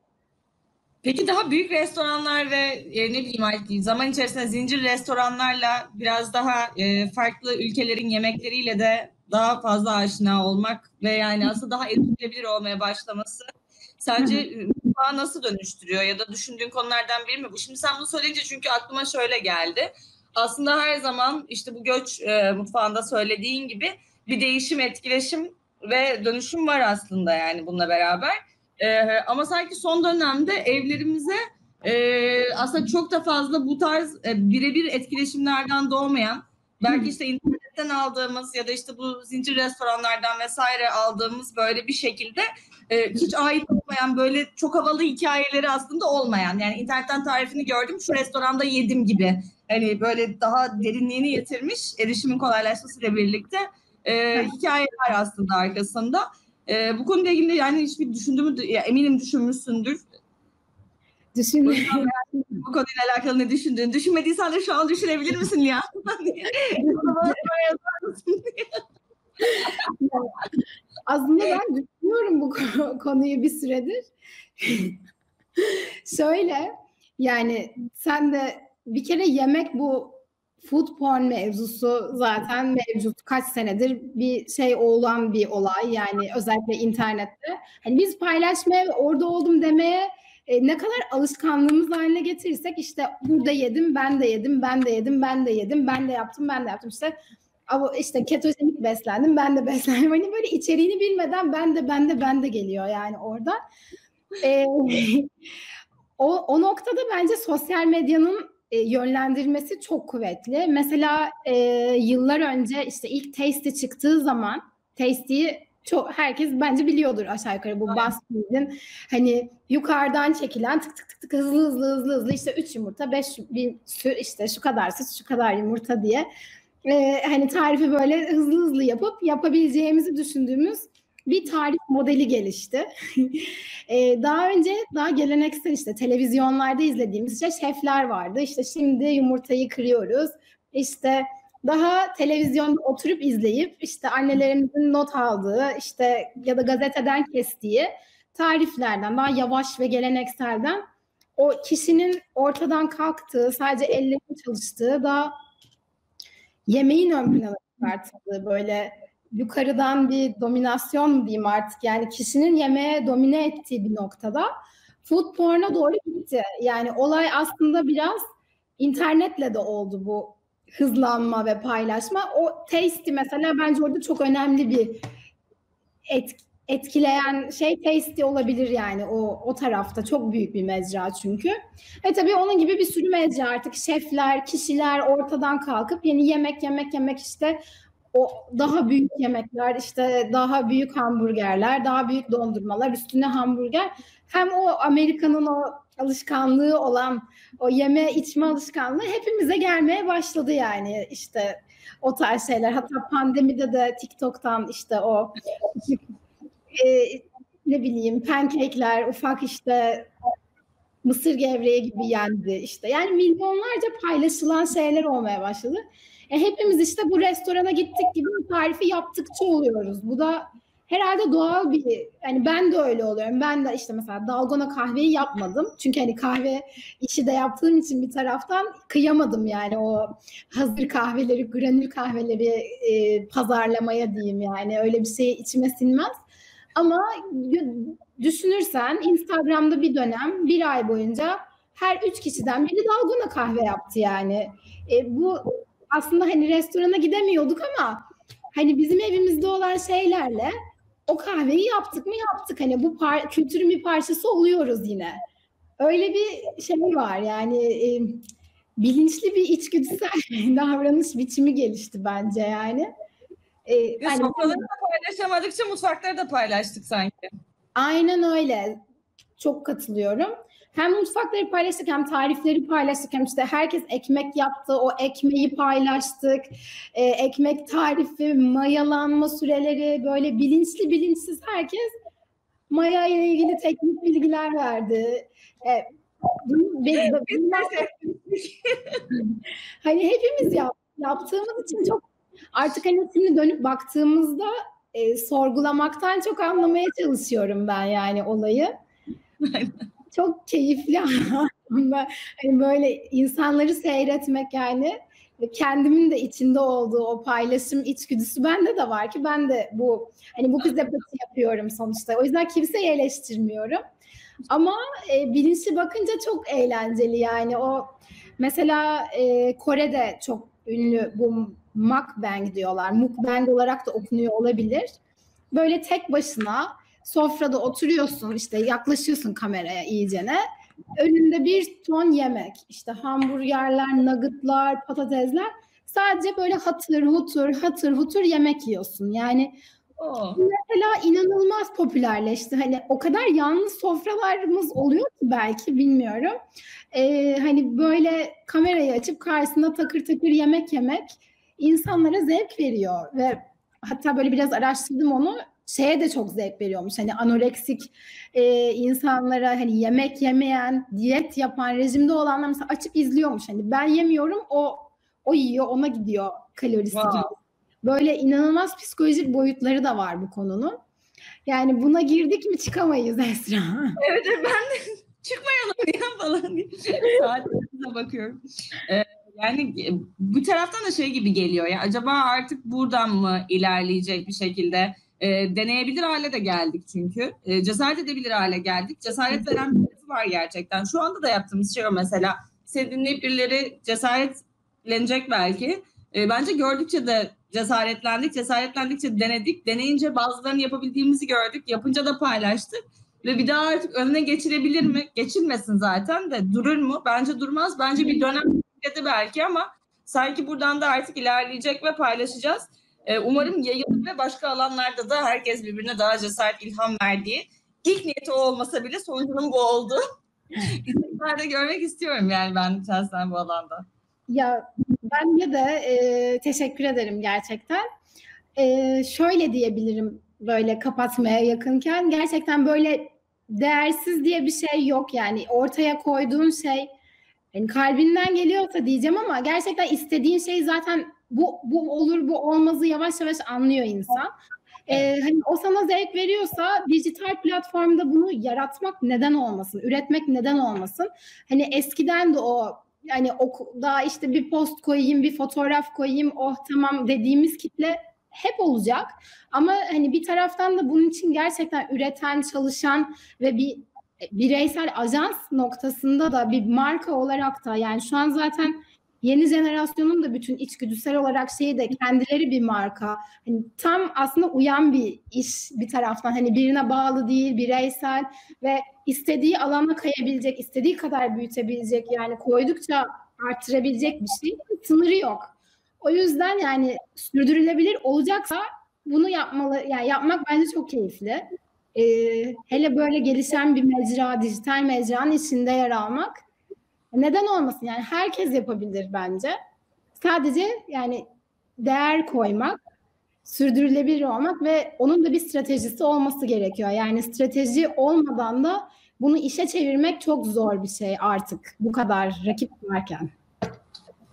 Peki daha büyük restoranlar ve e, ne bileyim artık zaman içerisinde zincir restoranlarla biraz daha e, farklı ülkelerin yemekleriyle de daha fazla aşina olmak ve yani aslında daha erişilebilir olmaya başlaması sence mutfağı nasıl dönüştürüyor ya da düşündüğün konulardan biri mi bu? Şimdi sen bunu söyleyince çünkü aklıma şöyle geldi. Aslında her zaman işte bu göç e, mutfağında söylediğin gibi bir değişim, etkileşim ve dönüşüm var aslında yani bununla beraber. Ee, ama sanki son dönemde evlerimize e, aslında çok da fazla bu tarz e, birebir etkileşimlerden doğmayan, belki işte internetten aldığımız ya da işte bu zincir restoranlardan vesaire aldığımız böyle bir şekilde e, hiç ait olmayan böyle çok havalı hikayeleri aslında olmayan. Yani internetten tarifini gördüm, şu restoranda yedim gibi. Hani böyle daha derinliğini yitirmiş, erişimin kolaylaşmasıyla birlikte e, hikayeler aslında arkasında. Ee, bu konuyla ilgili yani hiçbir düşündüğümü ya eminim düşünmüşsündür. Düşünüyorum. Bu konuyla alakalı ne düşündüğünü. Düşünmediysen de şu an düşünebilir misin ya? Aslında ben düşünüyorum bu konuyu bir süredir. Şöyle yani sen de bir kere yemek bu food porn mevzusu zaten mevcut kaç senedir bir şey olan bir olay yani özellikle internette. Hani biz paylaşmaya ve orada oldum demeye e, ne kadar alışkanlığımız haline getirirsek işte burada yedim, ben de yedim, ben de yedim, ben de yedim, ben de yaptım, ben de yaptım işte ama işte ketojenik beslendim, ben de beslendim. Hani böyle içeriğini bilmeden ben de ben de ben de geliyor yani orada. E, o, o noktada bence sosyal medyanın e, yönlendirmesi çok kuvvetli. Mesela e, yıllar önce işte ilk Tasty çıktığı zaman Tasty'yi çok herkes bence biliyordur aşağı yukarı bu BuzzFeed'in hani yukarıdan çekilen tık tık tık tık hızlı hızlı hızlı hızlı işte üç yumurta beş bir işte şu kadar süt şu kadar yumurta diye e, hani tarifi böyle hızlı hızlı yapıp yapabileceğimizi düşündüğümüz bir tarif modeli gelişti. ee, daha önce daha geleneksel işte televizyonlarda izlediğimiz işte şefler vardı. İşte şimdi yumurtayı kırıyoruz. İşte daha televizyonda oturup izleyip işte annelerimizin not aldığı işte ya da gazeteden kestiği tariflerden daha yavaş ve gelenekselden o kişinin ortadan kalktığı, sadece ellerinin çalıştığı daha yemeğin ön plana çıkartıldığı böyle yukarıdan bir dominasyon mu diyeyim artık yani kişinin yemeğe domine ettiği bir noktada food porn'a doğru gitti. Yani olay aslında biraz internetle de oldu bu hızlanma ve paylaşma. O Tasty mesela bence orada çok önemli bir et, etkileyen şey Tasty olabilir yani o, o tarafta çok büyük bir mecra çünkü. Ve tabii onun gibi bir sürü mecra artık şefler, kişiler ortadan kalkıp yeni yemek yemek yemek işte o daha büyük yemekler işte daha büyük hamburgerler, daha büyük dondurmalar, üstüne hamburger. Hem o Amerika'nın o alışkanlığı olan o yeme içme alışkanlığı hepimize gelmeye başladı yani işte o tarz şeyler. Hatta pandemide de TikTok'tan işte o e, ne bileyim pancake'ler, ufak işte mısır gevreği gibi yendi işte. Yani milyonlarca paylaşılan şeyler olmaya başladı. E, hepimiz işte bu restorana gittik gibi tarifi yaptıkça oluyoruz. Bu da herhalde doğal bir, hani ben de öyle oluyorum. Ben de işte mesela dalgona kahveyi yapmadım. Çünkü hani kahve işi de yaptığım için bir taraftan kıyamadım yani o hazır kahveleri, granül kahveleri e, pazarlamaya diyeyim yani. Öyle bir şey içime sinmez. Ama düşünürsen Instagram'da bir dönem bir ay boyunca her üç kişiden biri dalgona kahve yaptı yani. E, bu aslında hani restorana gidemiyorduk ama hani bizim evimizde olan şeylerle o kahveyi yaptık mı yaptık. Hani bu par- kültürün bir parçası oluyoruz yine. Öyle bir şey var yani e, bilinçli bir içgüdüsel davranış biçimi gelişti bence yani. E, Ve hani sofraları da paylaşamadıkça mutfakları da paylaştık sanki. aynen öyle. Çok katılıyorum. Hem mutfakları paylaştık hem tarifleri paylaştık hem işte herkes ekmek yaptı, o ekmeği paylaştık. Ee, ekmek tarifi, mayalanma süreleri böyle bilinçli bilinçsiz herkes maya ile ilgili teknik bilgiler verdi. Ee, bunu, be, be, bunlar, hani hepimiz yap, yaptığımız için çok artık hani şimdi dönüp baktığımızda e, sorgulamaktan çok anlamaya çalışıyorum ben yani olayı. Çok keyifli aslında. Hani böyle insanları seyretmek yani ve kendimin de içinde olduğu o paylaşım içgüdüsü bende de var ki ben de bu hani bu pizza pati yapıyorum sonuçta. O yüzden kimseyi eleştirmiyorum. Ama e, bilinçli bakınca çok eğlenceli yani o mesela e, Kore'de çok ünlü bu mukbang diyorlar. Mukbang olarak da okunuyor olabilir. Böyle tek başına sofrada oturuyorsun işte yaklaşıyorsun kameraya iyicene. Önünde bir ton yemek işte hamburgerler, nuggetlar, patatesler. Sadece böyle hatır hutur hatır hutur yemek yiyorsun. Yani Oh. mesela inanılmaz popülerleşti. Hani o kadar yalnız sofralarımız oluyor ki belki bilmiyorum. Ee, hani böyle kamerayı açıp karşısında takır takır yemek yemek insanlara zevk veriyor ve hatta böyle biraz araştırdım onu şeye de çok zevk veriyormuş. Hani anoreksik e, insanlara hani yemek yemeyen, diyet yapan, rejimde olanlar mesela açıp izliyormuş. Hani ben yemiyorum o o yiyor ona gidiyor kalorisi Wow. gibi. Böyle inanılmaz psikolojik boyutları da var bu konunun. Yani buna girdik mi çıkamayız Esra. Evet ben de çıkmayalım ya falan diye saatlerine bakıyorum. Ee, yani bu taraftan da şey gibi geliyor ya acaba artık buradan mı ilerleyecek bir şekilde e, deneyebilir hale de geldik çünkü. E, cesaret edebilir hale geldik. Cesaret veren bir tarafı var gerçekten. Şu anda da yaptığımız şey o mesela. Seni dinleyip birileri cesaretlenecek belki. E, bence gördükçe de cesaretlendik. Cesaretlendikçe denedik. Deneyince bazılarını yapabildiğimizi gördük. Yapınca da paylaştık. Ve bir daha artık önüne geçirebilir mi? Geçilmesin zaten de. Durur mu? Bence durmaz. Bence bir dönem bekledi belki ama sanki buradan da artık ilerleyecek ve paylaşacağız. Ee, umarım yayılır ve başka alanlarda da herkes birbirine daha cesaret, ilham verdiği. İlk niyeti o olmasa bile sonucunun bu olduğu. İsimlerde görmek istiyorum yani ben şahsen bu alanda. Ya ben de e, teşekkür ederim gerçekten. E, şöyle diyebilirim böyle kapatmaya yakınken gerçekten böyle değersiz diye bir şey yok yani ortaya koyduğun şey yani kalbinden geliyorsa diyeceğim ama gerçekten istediğin şey zaten bu bu olur bu olmazı yavaş yavaş anlıyor insan. Ee, hani o sana zevk veriyorsa dijital platformda bunu yaratmak neden olmasın, üretmek neden olmasın? Hani eskiden de o yani okulda işte bir post koyayım, bir fotoğraf koyayım, oh tamam dediğimiz kitle hep olacak. Ama hani bir taraftan da bunun için gerçekten üreten, çalışan ve bir bireysel ajans noktasında da bir marka olarak da yani şu an zaten yeni jenerasyonun da bütün içgüdüsel olarak şeyi de kendileri bir marka. Hani tam aslında uyan bir iş bir taraftan. Hani birine bağlı değil, bireysel ve istediği alana kayabilecek, istediği kadar büyütebilecek yani koydukça arttırabilecek bir şey. Sınırı yok. O yüzden yani sürdürülebilir olacaksa bunu yapmalı. Yani yapmak bence çok keyifli. Ee, hele böyle gelişen bir mecra, dijital mecranın içinde yer almak neden olmasın? Yani herkes yapabilir bence. Sadece yani değer koymak, sürdürülebilir olmak ve onun da bir stratejisi olması gerekiyor. Yani strateji olmadan da bunu işe çevirmek çok zor bir şey artık. Bu kadar rakip varken.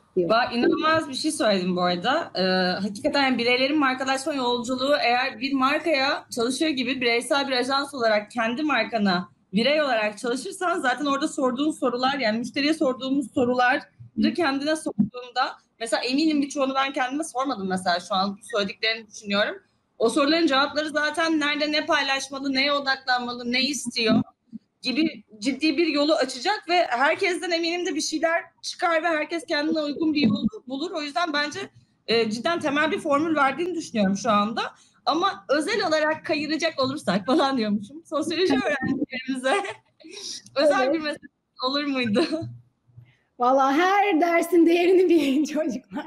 diyor. Bak, inanılmaz bir şey söyledim bu arada. Ee, hakikaten yani bireylerin markalaşma yolculuğu, eğer bir markaya çalışıyor gibi bireysel bir ajans olarak kendi markana birey olarak çalışırsan zaten orada sorduğun sorular, yani müşteriye sorduğumuz soruları kendine sorduğunda, mesela eminim birçoğunu ben kendime sormadım mesela, şu an söylediklerini düşünüyorum. O soruların cevapları zaten nerede ne paylaşmalı, neye odaklanmalı, ne istiyor gibi ciddi bir yolu açacak ve herkesten eminim de bir şeyler çıkar ve herkes kendine uygun bir yolu bulur. O yüzden bence e, cidden temel bir formül verdiğini düşünüyorum şu anda. Ama özel olarak kayıracak olursak falan diyormuşum. Sosyoloji öğrencilerimize özel Evet. bir mesaj olur muydu? Valla her dersin değerini bilin çocuklar.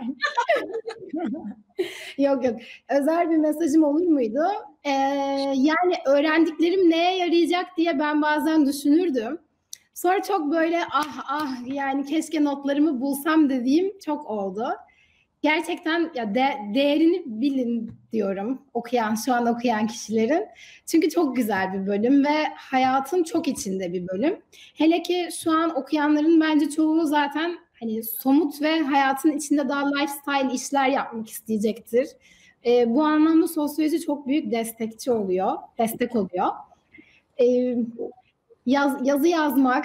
Yok yok. Özel bir mesajım olur muydu? Ee, yani öğrendiklerim neye yarayacak diye ben bazen düşünürdüm. Sonra çok böyle ah ah yani keşke notlarımı bulsam dediğim çok oldu. Gerçekten ya de, değerini bilin diyorum okuyan, şu an okuyan kişilerin. Çünkü çok güzel bir bölüm ve hayatın çok içinde bir bölüm. Hele ki şu an okuyanların bence çoğu zaten hani somut ve hayatın içinde daha lifestyle işler yapmak isteyecektir. Ee, bu anlamda sosyoloji çok büyük destekçi oluyor, destek oluyor. Ee, Yaz, yazı yazmak,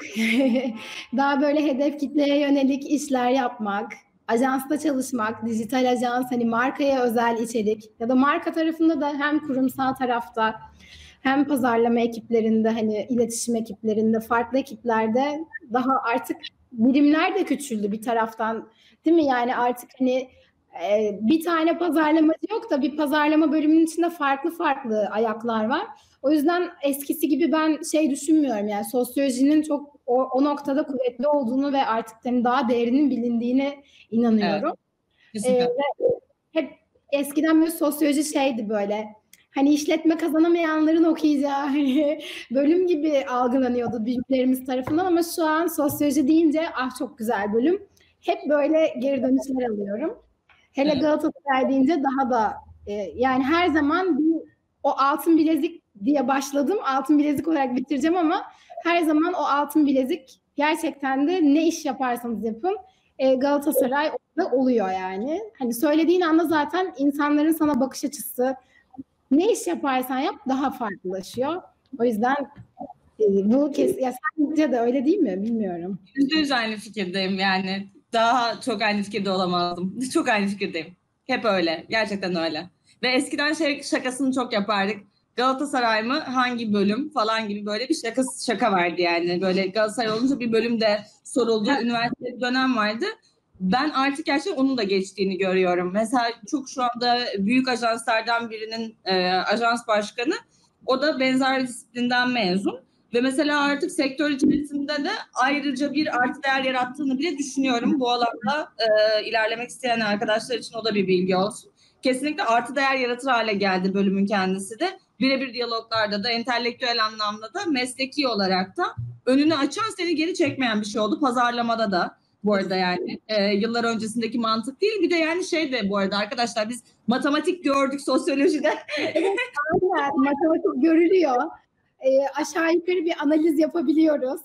daha böyle hedef kitleye yönelik işler yapmak, ajansta çalışmak, dijital ajans, hani markaya özel içerik ya da marka tarafında da hem kurumsal tarafta hem pazarlama ekiplerinde, hani iletişim ekiplerinde, farklı ekiplerde daha artık birimler de küçüldü bir taraftan, değil mi? Yani artık hani e, bir tane pazarlamacı yok da bir pazarlama bölümünün içinde farklı farklı ayaklar var. O yüzden eskisi gibi ben şey düşünmüyorum, yani sosyolojinin çok o, o noktada kuvvetli olduğunu ve artık yani daha değerinin bilindiğine inanıyorum. Evet, Ee, kesinlikle. ve hep eskiden böyle sosyoloji şeydi, böyle hani işletme kazanamayanların okuyacağı hani bölüm gibi algılanıyordu büyüklerimiz tarafından, ama şu an sosyoloji deyince ah çok güzel bölüm. Hep böyle geri dönüşler alıyorum. Hele Evet. Galatasaray deyince daha da e, yani her zaman bir, o altın bilezik diye başladım. Altın bilezik olarak bitireceğim ama her zaman o altın bilezik gerçekten de ne iş yaparsanız yapın e, Galatasaray orada oluyor yani. Hani söylediğin anda zaten insanların sana bakış açısı, ne iş yaparsan yap daha farklılaşıyor. O yüzden e, bu kes ya sence de öyle değil mi? Bilmiyorum. Yüzde yüz aynı fikirdeyim yani. Daha çok aynı fikirde olamazdım. Çok aynı fikirdeyim. Hep öyle. Gerçekten öyle. Ve eskiden şey şakasını çok yapardık. Galatasaray mı? Hangi bölüm? Falan gibi böyle bir şaka, şaka vardı yani. Böyle Galatasaray olunca bir bölümde soruldu. Üniversite bir dönem vardı. Ben artık gerçekten onun da geçtiğini görüyorum. Mesela çok şu anda büyük ajanslardan birinin e, ajans başkanı. O da benzer disiplinden mezun. Ve mesela artık sektör içerisinde de ayrıca bir artı değer yarattığını bile düşünüyorum. Bu alanda e, ilerlemek isteyen arkadaşlar için o da bir bilgi olsun. Kesinlikle artı değer yaratır hale geldi bölümün kendisi de. Birebir diyaloglarda da, entelektüel anlamda da, mesleki olarak da önünü açan, seni geri çekmeyen bir şey oldu. Pazarlamada da bu arada yani e, yıllar öncesindeki mantık değil. Bir de yani şey de bu arada arkadaşlar, biz matematik gördük sosyolojide. Aynen, matematik görülüyor. E, aşağı yukarı bir analiz yapabiliyoruz.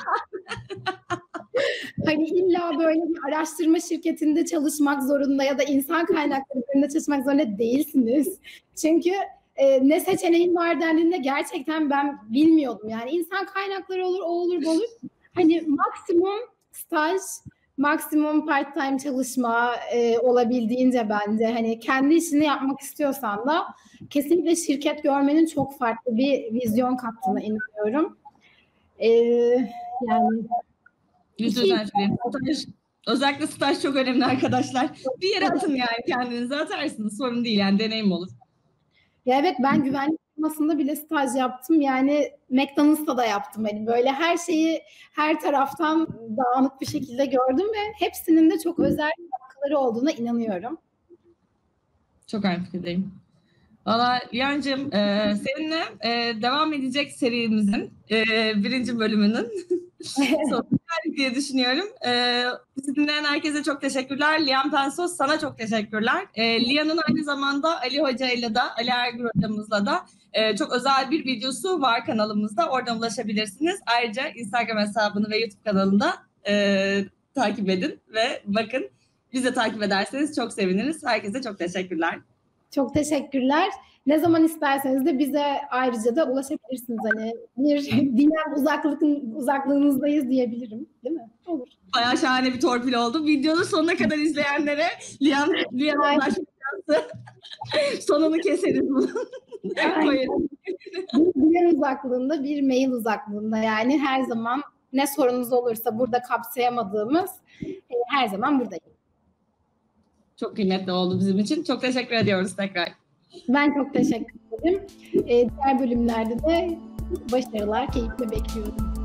Hani illa böyle bir araştırma şirketinde çalışmak zorunda ya da insan kaynakları bölümünde çalışmak zorunda değilsiniz. Çünkü e, ne seçeneğin var dendiğinde gerçekten ben bilmiyordum. Yani insan kaynakları olur, o olur, bu olur. Hani maksimum staj, maksimum part time çalışma e, olabildiğince bence. Hani kendi işini yapmak istiyorsan da kesinlikle şirket görmenin çok farklı bir vizyon kattığına inanıyorum. E, yani Yüzde iki, yüz staj, özellikle staj çok önemli arkadaşlar. Bir yere atın yani, kendinizi atarsınız. Sorun değil yani, deneyim olur. ya evet, ben güvenlik firmasında bile staj yaptım. Yani McDonald's'ta da yaptım. Hani böyle her şeyi her taraftan dağınık bir şekilde gördüm ve hepsinin de çok özel katkıları olduğuna inanıyorum. Çok aynı fikirdeyim. Valla Liyancığım, e, seninle e, devam edecek serimizin e, birinci bölümünün sonuna geldik diye düşünüyorum. E, bizi dinleyen herkese çok teşekkürler. Liyan Pensos, sana çok teşekkürler. E, Liyan'ın aynı zamanda Ali Hoca ile de, Ali Ergür hocamızla da e, çok özel bir videosu var kanalımızda. Oradan ulaşabilirsiniz. Ayrıca Instagram hesabını ve YouTube kanalında e, takip edin ve bakın. Biz de takip ederseniz çok seviniriz. Herkese çok teşekkürler. Çok teşekkürler. Ne zaman isterseniz de bize ayrıca da ulaşabilirsiniz. Hani bir diğer uzaklıkın uzaklığınızdayız diyebilirim. Değil mi? Olur. Bayağı şahane bir torpil oldu. Videonun sonuna kadar izleyenlere Liam Liam'ın başlıkası sonunu keseriz bunu. Koyarız. Bir diğer uzaklığında, bir mail uzaklığında, yani her zaman ne sorunuz olursa burada kapsayamadığımız e, her zaman buradayım. Çok kıymetli oldu bizim için. Çok teşekkür ediyoruz tekrar. Ben çok teşekkür ederim. E, diğer bölümlerde de başarılar, keyifle bekliyorum.